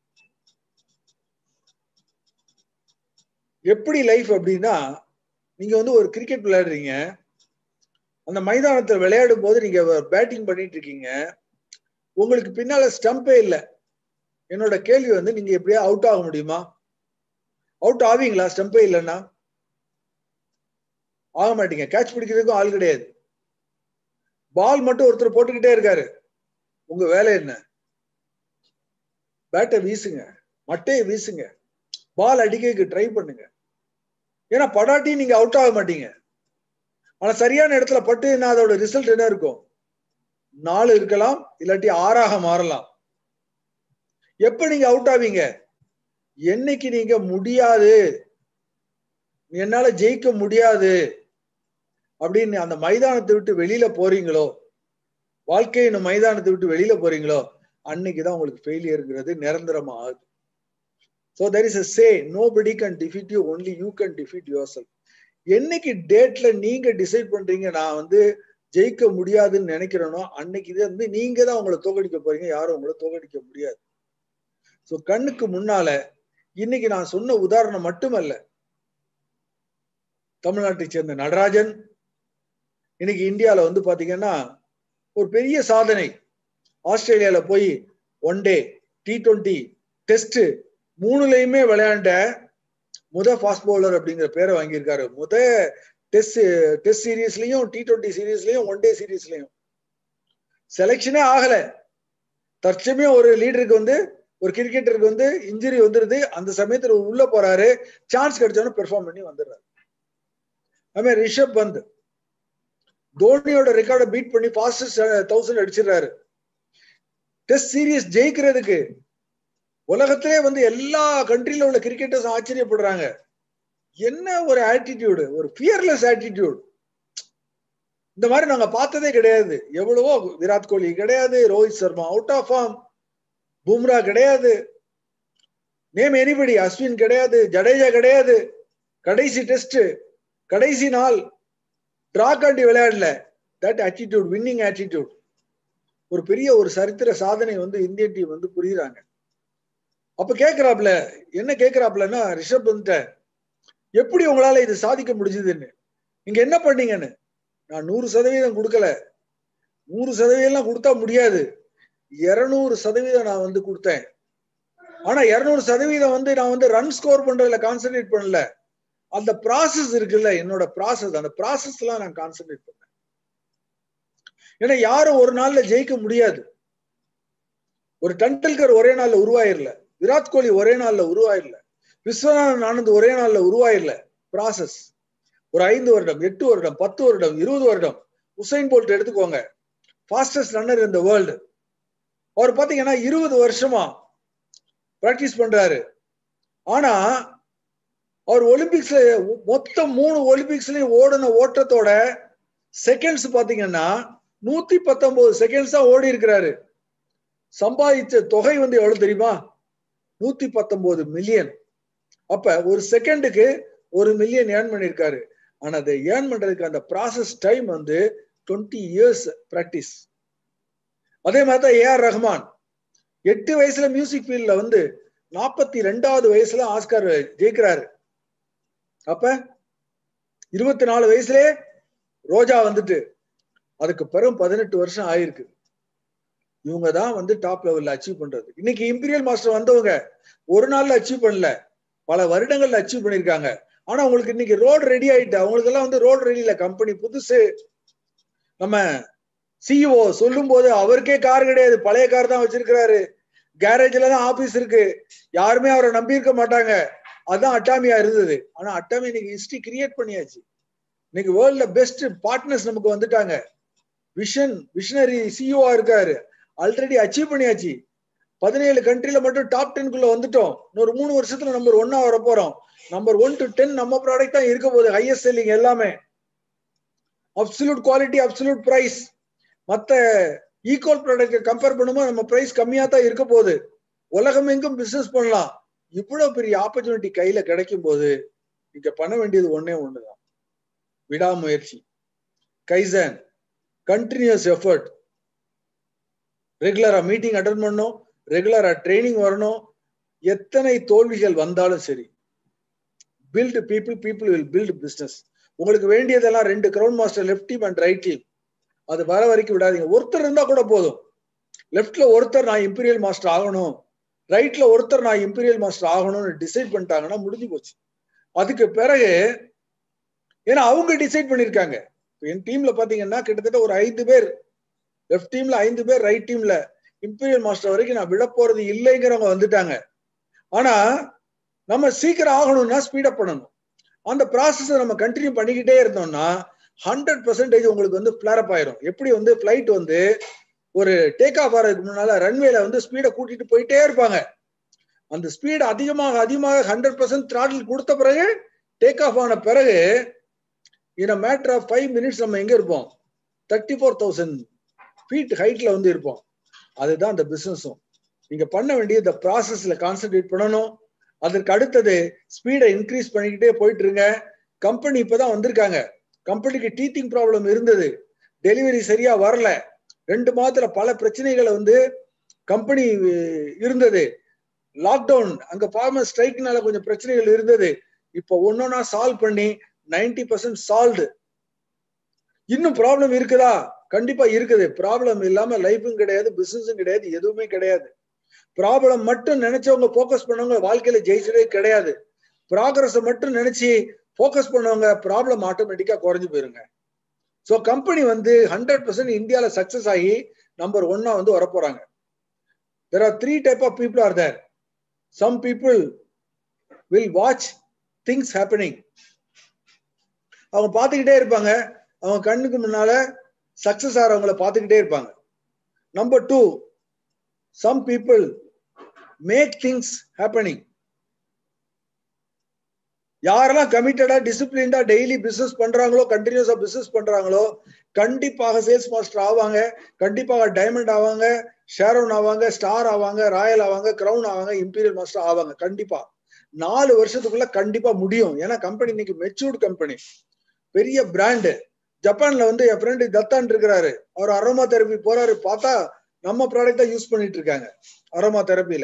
எப்படி லைஃப் அப்படின்னா, நீங்க வந்து ஒரு கிரிக்கெட் விளையாடுறீங்க, அந்த மைதானத்துல விளையாடும் போது நீங்க பேட்டிங் பண்ணிட்டு இருக்கீங்க, உங்களுக்கு பின்னால ஸ்டம்பே இல்லை. என்னோட கேள்வி வந்து, நீங்க எப்படியா அவுட் ஆக முடியுமா? அவுட் ஆவீங்களா ஸ்டம்பே இல்லைன்னா? ஆக மாட்டீங்க. கேட்ச் பிடிக்கிறதுக்கும் ஆள் கிடையாது. பால் மட்டும் ஒருத்தர் போட்டுக்கிட்டே இருக்காரு. உங்க வேலை என்ன? பேட்டை வீசுங்க, மட்டையை வீசுங்க, பால் அடிக்க ட்ரை பண்ணுங்க. ஏன்னா படாட்டி நீங்க அவுட் ஆக மாட்டீங்க. ஆனா சரியான இடத்துல பட்டு அதோட ரிசல்ட் என்ன இருக்கும்? நாலு இருக்கலாம், இல்லாட்டி ஆறாக மாறலாம். எப்ப நீங்க அவுட் ஆவீங்க? என்னைக்கு நீங்க முடியாது, என்னால ஜெயிக்க முடியாது அப்படின்னு அந்த மைதானத்தை விட்டு வெளியில போறீங்களோ, வாழ்க்கையின் மைதானத்தை விட்டு வெளியில போறீங்களோ, அன்னைக்குதான் உங்களுக்கு ஃபெயிலியர்ங்கிறது நிரந்தரமா ஆகுது. So there is a say, nobody can defeat you, only you can defeat yourself. என்னைக்கு டேட்ல நீங்க டிசைட் பண்றீங்க நான் வந்து ஜெயிக்க முடியாதுன்னு நினைக்கிறேனோ, அன்னைக்கு இது வந்து நீங்க தான் உங்களை தோக்கடிக்க போறீங்க, யாரும் உங்களை தோக்கடிக்க முடியாது. சோ கண்ணுக்கு முன்னால இன்னைக்கு நான் சொன்ன உதாரணம் மட்டுமல்ல, தமிழ்நாட்டை சேர்ந்த நடராஜன் இன்னைக்கு இந்தியால வந்து பாத்தீங்கன்னா ஒரு பெரிய சாதனை. ஆஸ்திரேலியால போய் one day, T twenty, test மூணுலயுமே விளையாண்ட முத ஃபாஸ்ட் பவுலர் அப்படிங்கிற பேரை வாங்கியிருக்காரு. முத டெஸ்ட் டெஸ்ட் சீரீஸ்லயும், டி டுவெண்டி சீரீஸ்லயும், ஒன் டே சீரீஸ்லயும் செலக்ஷனே ஆகல. தற்சமயம் ஒரு லீடருக்கு வந்து, ஒரு கிரிக்கெட்டருக்கு வந்து இன்ஜுரி வந்துருது. அந்த சமயத்துல உள்ள போறாரு, சான்ஸ் கிடைச்சோன்னு பெர்ஃபார்ம் பண்ணி வந்துடுறாரு. அதுமாதிரி ரிஷப் பந்த் தோனியோட ரெக்கார்டை பீட் பண்ணி ஃபாஸ்டஸ்ட் தௌசண்ட் அடிச்சிடறாரு. டெஸ்ட் சீரீஸ் ஜெயிக்கிறதுக்கு உலகத்திலே வந்து எல்லா கண்ட்ரில உள்ள கிரிக்கெட்டர்ஸ் ஆச்சரியப்படுறாங்க. என்ன ஒரு ஆட்டிடியூடு, ஒரு ஃபியர்லெஸ் ஆட்டிடியூட். இந்த மாதிரி நாங்க பார்த்ததே கிடையாது. எவ்வளவோ விராட் கோலி கிடையாது, Rohit Sharma out of form, Bumrah கிடையாது, நேம் எனிபடி, அஸ்வின் கிடையாது, ஜடேஜா கிடையாது. கடைசி டெஸ்ட், கடைசி நாள் டிரா காண்டி விளையாடல. That attitude, winning attitude. ஒரு பெரிய ஒரு சரித்திர சாதனை வந்து இந்திய டீம் வந்து புரியுறாங்க. அப்ப கேட்கிறாப்ல, என்ன கேட்கிறாப்லன்னா ரிஷப் பந்த், எப்படி உங்களால இது சாதிக்க முடிஞ்சதுன்னு, நீங்க என்ன பண்ணீங்கன்னு. நான் நூறு சதவீதம் கொடுக்கல, நூறு சதவீதம் கொடுத்தா முடியாது, இருநூறு சதவீதம் நான் வந்து கொடுத்தேன். ஆனா இருநூறு சதவீதம் வந்து நான் வந்து ரன் ஸ்கோர் பண்றதுல கான்சென்ட்ரேட் பண்ணல, அந்த ப்ராசஸ் இருக்குல்ல, என்னோட ப்ராசஸ், அந்த ப்ராசஸ் எல்லாம் நான் கான்சென்ட்ரேட் பண்ணேன். ஏன்னா யாரும் ஒரு நாள்ல ஜெயிக்க முடியாது. ஒரு டெண்டுல்கர் ஒரே நாள்ல உருவாயிரல, விராட் கோலி ஒரே நாள்ல உருவாயிரல, விஸ்வநாதன் ஆனந்த் ஒரே நாள்ல உருவாயிரல. ப்ராசஸ் ஒரு ஐந்து வருடம், எட்டு வருடம், பத்து வருடம், இருபது வருடம். உசைன் போல்ட் எடுத்துக்கோங்க, fastest runner in the world. அவர் பாத்தீங்கன்னா இருபது வருஷமா பிராக்டிஸ் பண்றாரு. ஆனா அவர் ஒலிம்பிக்ஸ்ல மொத்தம் மூணு ஒலிம்பிக்ஸ்லயும் ஓடின ஓட்டத்தோட செகண்ட்ஸ் பாத்தீங்கன்னா நூத்தி பத்தொன்பது செகண்ட்ஸ் தான் ஓடி இருக்கிறாரு. சம்பாதிச்ச தொகை வந்து எவ்வளவு தெரியுமா? நூத்தி பத்தொன்பது மில்லியன். அப்ப ஒரு செகண்டுக்கு ஒரு மில்லியன் ஏர்ன் பண்ணிருக்காரு. ஆனா அதை ஏர்ன் பண்றதுக்கு அந்த ப்ராசஸ் டைம் வந்து டுவெண்ட்டி இயர்ஸ் பிராக்டிஸ். அதே மாதிரிதான் ஏ ஆர் ரஹ்மான் எட்டு வயசுல மியூசிக் ஃபீல்ட்ல வந்து நாற்பத்தி ரெண்டாவது வயசுல ஆஸ்கார் ஜெயிக்கிறாரு. அப்ப இருபத்தி நாலு வயசுலயே ரோஜா வந்துட்டு, அதுக்கு பிறகு பதினெட்டு வருஷம் ஆயிருக்கு. இவங்கதான் வந்து டாப் லெவல்ல அச்சீவ் பண்றது. இன்னைக்கு இம்பீரியல் மாஸ்டர் வந்தவங்க ஒரு நாள்ல அச்சீவ் பண்ணல, பல வருடங்கள்ல அச்சீவ் பண்ணிருக்காங்க. ஆனா உங்களுக்கு இன்னைக்கு ரோடு ரெடி ஆயிட்டு, அவங்களுக்கு எல்லாம் வந்து ரோடு ரெடி இல்ல, கம்பெனி புதுசு. நம்ம சிஇஓ சொல்லும் போது அவருக்கே கார் கிடையாது, பழைய கார் தான் வச்சிருக்கிறாரு, கேரேஜ்ல தான் ஆபீஸ் இருக்கு, யாருமே அவரை நம்பி இருக்க மாட்டாங்க. அதான் அட்டாமியா இருந்தது. ஆனா அட்டாமி இன்னைக்கு ஹிஸ்டரி கிரியேட் பண்ணியாச்சு. இன்னைக்கு வேர்ல்ட்ல பெஸ்ட் பார்ட்னர்ஸ் நமக்கு வந்துட்டாங்க. விஷன் விஷனரி சிஇஓ இருக்காரு, ஆல்ரெடி அச்சீவ் பண்ணியாச்சு. பதினேழு கண்ட்ரில மட்டும் டாப் டென்குள்ள வந்துட்டோம். இன்னொரு மூணு வருஷத்துல நம்பர் ஒன்னா வர போறோம். நம்பர் ஒன் டு டென் நம்ம ப்ராடக்ட் தான் இருக்க போகுது. ஹையஸ்ட் செல்லிங் எல்லாமே, அப்சல்யூட் குவாலிட்டி, அப்சல்யூட் பிரைஸ். மத்த ஈக்குவல் ப்ராடக்ட் கம்பேர் பண்ணும்போது நம்ம பிரைஸ் கம்மியா தான் இருக்க போகுது. உலகம் எங்கும் பிசினஸ் பண்ணலாம். இவ்வளவு பெரிய ஆப்பர்ச்சுனிட்டி கையில கிடைக்கும் போது நீங்க பண்ண வேண்டியது ஒன்னே ஒண்ணுதான், விடாமுயற்சி, கைசன், கண்டினியூஸ் எஃபர்ட். ரெகுலரா மீட்டிங் அட்டெண்ட் பண்ணணும், ரெகுலரா ட்ரைனிங் வரணும். எத்தனை தோல்விகள் வந்தாலும் சரி, build people, people will build business. உங்களுக்கு வேண்டியதெல்லாம் ரெண்டு ground master, left team and right team. அது வர வரைக்கும் விடாதீங்க. ஒருத்தர் இருந்தா கூட போதும். லெஃப்ட்ல ஒருத்தர் நான் இம்பீரியல் மாஸ்டர் ஆகணும், ரைட்ல ஒருத்தர் நான் இம்பீரியல் மாஸ்டர் ஆகணும்னு டிசைட் பண்ணிட்டாங்கன்னா முடிஞ்சு போச்சு. அதுக்கு பிறகு ஏன்னா அவங்க டிசைட் பண்ணிருக்காங்க. என் டீம்ல பாத்தீங்கன்னா கிட்டத்தட்ட ஒரு ஐந்து பேர் லெஃப்ட் டீம்ல, ஐந்து பேர் ரைட் டீம்ல இம்பீரியல் மாஸ்டர் வரைக்கும் நான் விட போறது இல்லைங்கிறவங்க வந்துட்டாங்க. ஆனா நம்ம சீக்கிரம் ஆகணும்னா ஸ்பீடப் பண்ணணும். அந்த ப்ராசஸை நம்ம கண்டினியூ பண்ணிக்கிட்டே இருந்தோம்னா ஹண்ட்ரட் பர்சன்டேஜ் உங்களுக்கு வந்து பிளாரப் ஆயிரும். எப்படி வந்து பிளைட் வந்து ஒரு டேக் ஆஃப் ஆகிறதுக்கு முன்னால ரன்வேல வந்து ஸ்பீடை கூட்டிட்டு போயிட்டே இருப்பாங்க. அந்த ஸ்பீடு அதிகமாக அதிகமாக ஹண்ட்ரட் பர்சன்ட் த்ராட்டில் கொடுத்த பிறகு டேக் ஆஃப் ஆன பிறகு in a matter of five minutes நம்ம எங்க இருப்போம், தேர்ட்டி ஃபோர் தௌசண்ட் ஃபீட் ஹைட்ல வந்து இருப்போம். அதுதான் அந்த பிசினஸும். நீங்க பண்ண வேண்டிய இந்த ப்ராசஸ்ல கான்சென்ட்ரேட் பண்ணணும். அதற்கு அடுத்தது ஸ்பீடை இன்க்ரீஸ் பண்ணிக்கிட்டே போயிட்டு இருங்க. கம்பெனி இப்பதான் வந்திருக்காங்க. கம்பெனிக்கு டீத்திங் ப்ராப்ளம் இருந்தது, டெலிவரி சரியா வரல. ரெண்டு மாதத்துல பல பிரச்சனைகளை வந்து கம்பெனி இருந்தது. லாக்டவுன், அங்க ஃபார்மர் ஸ்ட்ரைக்னால கொஞ்சம் பிரச்சனைகள் இருந்தது. இப்போ ஒன்னொன்னா சால்வ் பண்ணி நைன்டி பர்சன்ட் சால்வ்டு. இன்னும் ப்ராப்ளம் இருக்குதா? கண்டிப்பா இருக்குது. ப்ராப்ளம் இல்லாம லைஃபும் கிடையாது, பிசினஸும் கிடையாது, எதுவுமே கிடையாது. ப்ராப்ளம் மட்டும் நினைச்சவங்க போக்கஸ் பண்ணவங்க வாழ்க்கையில ஜெயிச்சதே கிடையாது. ப்ராக்ரஸ் மட்டும் நினைச்சு போக்கஸ் பண்ணவங்க ப்ராப்ளம் ஆட்டோமேட்டிக்கா குறைஞ்சு போயிருங்க. ஸோ கம்பெனி வந்து ஹண்ட்ரட் பர்சன்ட் இந்தியால சக்சஸ் ஆகி நம்பர் ஒன்னா வந்து வரப்போறாங்க. There are three type of people are there. Some people will watch things happening. அவங்க பார்த்துக்கிட்டே இருப்பாங்க, அவங்க கண்ணுக்கு முன்னால சக்சஸ் ஆறவங்களை பார்த்துக்கிட்டே இருப்பாங்க. Number two, some people make things happening. யாரெல்லாம் கமிட்டடா டிசிப்ளின்டா டெய்லி பிசினஸ் பண்றாங்களோ, கண்டினியூஸா பிசினஸ் பண்றாங்களோ, கண்டிப்பாக சேல்ஸ் மாஸ்டர் ஆவாங்க, கண்டிப்பாக டைமண்ட் ஆவாங்க, ஷேரோன் ஆவாங்க, ஸ்டார் ஆவாங்க, ராயல் ஆவாங்க, கிரவுன் ஆவாங்க, இம்பீரியல் மாஸ்டர் ஆவாங்க. கண்டிப்பா நாலு வருஷத்துக்குள்ள கண்டிப்பா முடியும். ஏன்னா கம்பெனி இன்னைக்கு மெச்சூர்டு கம்பெனி, பெரிய பிராண்டு. ஜப்பான்ல வந்து என் ஃப்ரெண்டு தத்தான் இருக்கிறாரு, அவர் அரோமா தெரப்பி போறாரு, பார்த்தா நம்ம ப்ராடக்ட் தான் யூஸ் பண்ணிட்டு இருக்காங்க அரோமா தெரப்பியில.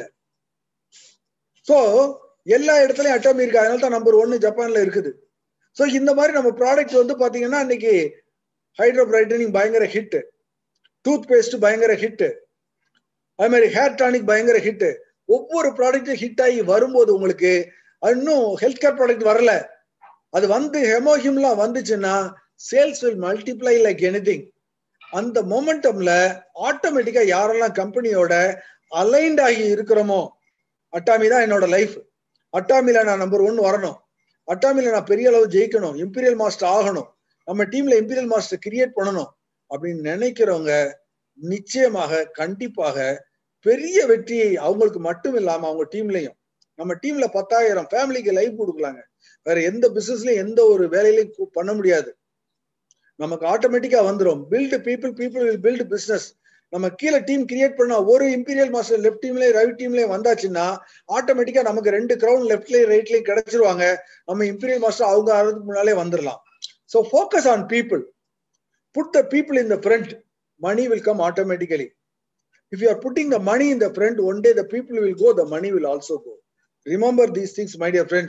சோ எல்லா இடத்துலயும் அட்டாமி இருக்கு, அதனால தான் நம்பர் ஒன்னு ஜப்பான்ல இருக்குது. ஸோ இந்த மாதிரி நம்ம ப்ராடக்ட் வந்து பாத்தீங்கன்னா இன்னைக்கு ஹைட்ரோ பிரைட்டனிங் பயங்கர ஹிட், டூத் பேஸ்ட் பயங்கர ஹிட், அது மாதிரி ஹேர் டானிக் பயங்கர ஹிட். ஒவ்வொரு ப்ராடக்டும் ஹிட் ஆகி வரும்போது உங்களுக்கு இன்னும் ஹெல்த் கேர் ப்ராடக்ட் வரல, அது வந்து ஹெமோஹிம்லாம் வந்துச்சுன்னா sales will multiply like anything. அந்த மொமெண்டம்ல ஆட்டோமேட்டிக்கா யாரெல்லாம் கம்பெனியோட அலைன்ட் ஆகி இருக்கிறோமோ, அட்டாமி தான் என்னோட லைஃப், அட்டாமில நான் நம்பர் ஒன் வரணும், அட்டாமில நான் பெரிய அளவு ஜெயிக்கணும், இம்பீரியல் மாஸ்டர் ஆகணும், நம்ம டீம்ல இம்பீரியல் மாஸ்டர் கிரியேட் பண்ணணும் அப்படின்னு நினைக்கிறவங்க நிச்சயமாக கண்டிப்பாக பெரிய வெற்றியை அவங்களுக்கு மட்டும் இல்லாம அவங்க டீம்லயும், நம்ம டீம்ல பத்தாயிரம் ஃபேமிலிக்கு லைஃப் கொடுக்கலாங்க. வேற எந்த பிசினஸ்லயும் எந்த ஒரு வேலையிலையும் பண்ண முடியாது. நமக்கு ஆட்டோமேட்டிக்கா வந்துடும். Build people, people will build business. நம்ம கீழே டீம் கிரியேட் பண்ணா ஒரு இம்பீரியல் மாஸ்டர் லெஃப்ட் டீம்லயும் ரைட் டீம்லயும் வந்தாச்சுன்னா ஆட்டோமேட்டிக்கா நமக்கு ரெண்டு கிரவுண்ட் லெஃப்ட்லயும் ரைட்லயும் கிடைச்சிருவாங்க. நம்ம இம்பீரியல் மாஸ்டர் அவங்க ஆறதுக்கு முன்னாலே வந்துடலாம். So focus on people, put the people in the front, money will come automatically. If you are putting the money in the front, one day the people will go, the money will also go. Remember these things, my dear friends.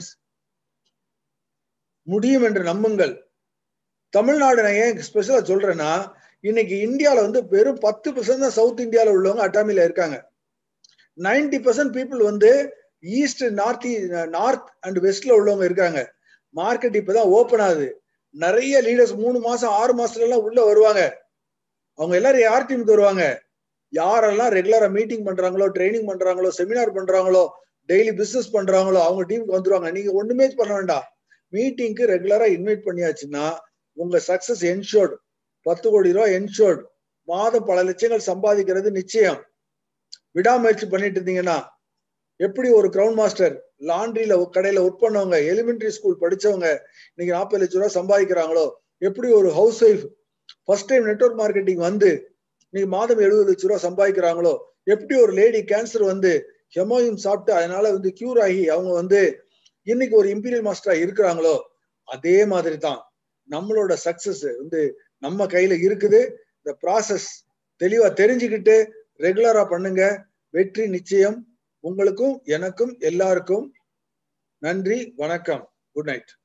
முடியும் என்று நம்புங்கள். தமிழ்நாடு நான் ஏன் ஸ்பெஷலா சொல்றேன்னா, இன்னைக்கு இந்தியாவில வந்து வெறும் பத்து பர்சன்ட் தான் சவுத் இந்தியாவில் உள்ளவங்க அட்டாமில இருக்காங்க. நைன்டி பர்சன்ட் பீப்புள் வந்து ஈஸ்ட், நார்த் நார்த் அண்ட் வெஸ்ட்ல உள்ளவங்க இருக்காங்க. மார்க்கெட் இப்பதான் ஓப்பன் ஆகுது. நிறைய லீடர்ஸ் மூணு மாசம் ஆறு மாசத்துல எல்லாம் உள்ள வருவாங்க. அவங்க எல்லாரும் யார் டீமுக்கு வருவாங்க? யாரெல்லாம் ரெகுலரா மீட்டிங் பண்றாங்களோ, ட்ரைனிங் பண்றாங்களோ, செமினார் பண்றாங்களோ, டெய்லி பிசினஸ் பண்றாங்களோ அவங்க டீமுக்கு வந்துருவாங்க. நீங்க ஒண்ணுமே பண்ண வேண்டாம். மீட்டிங்க்கு ரெகுலரா இன்வைட் பண்ணியாச்சுன்னா உங்க சக்சஸ் என்ஷோர்டு. பத்து கோடி ரூபாய் என்ஷோர்டு. மாதம் பல லட்சங்கள் சம்பாதிக்கிறது நிச்சயம். விடாமுயற்சி பண்ணிட்டு இருந்தீங்கன்னா எப்படி ஒரு கிரவுண்ட் மாஸ்டர் லாண்ட்ரியில கடையில ஒர்க் பண்ணவங்க எலிமெண்டரி ஸ்கூல் படிச்சவங்க இன்னைக்கு நாற்பது லட்சம் ரூபாய் சம்பாதிக்கிறாங்களோ, எப்படி ஒரு housewife first time network marketing வந்து இன்னைக்கு மாதம் எழுபது லட்சம் ரூபாய் சம்பாதிக்கிறாங்களோ, எப்படி ஒரு லேடி கேன்சர் வந்து ஹெமோயும் சாப்பிட்டு அதனால வந்து கியூர் ஆகி அவங்க வந்து இன்னைக்கு ஒரு இம்பீரியல் மாஸ்டரா இருக்கிறாங்களோ, அதே மாதிரி தான் நம்மளோட சக்சஸ் வந்து நம்ம கையில இருக்குது. இந்த ப்ராசஸ் தெளிவா தெரிஞ்சுக்கிட்டு ரெகுலரா பண்ணுங்க. வெற்றி நிச்சயம். உங்களுக்கும் எனக்கும் எல்லாருக்கும் நன்றி, வணக்கம், குட் நைட்.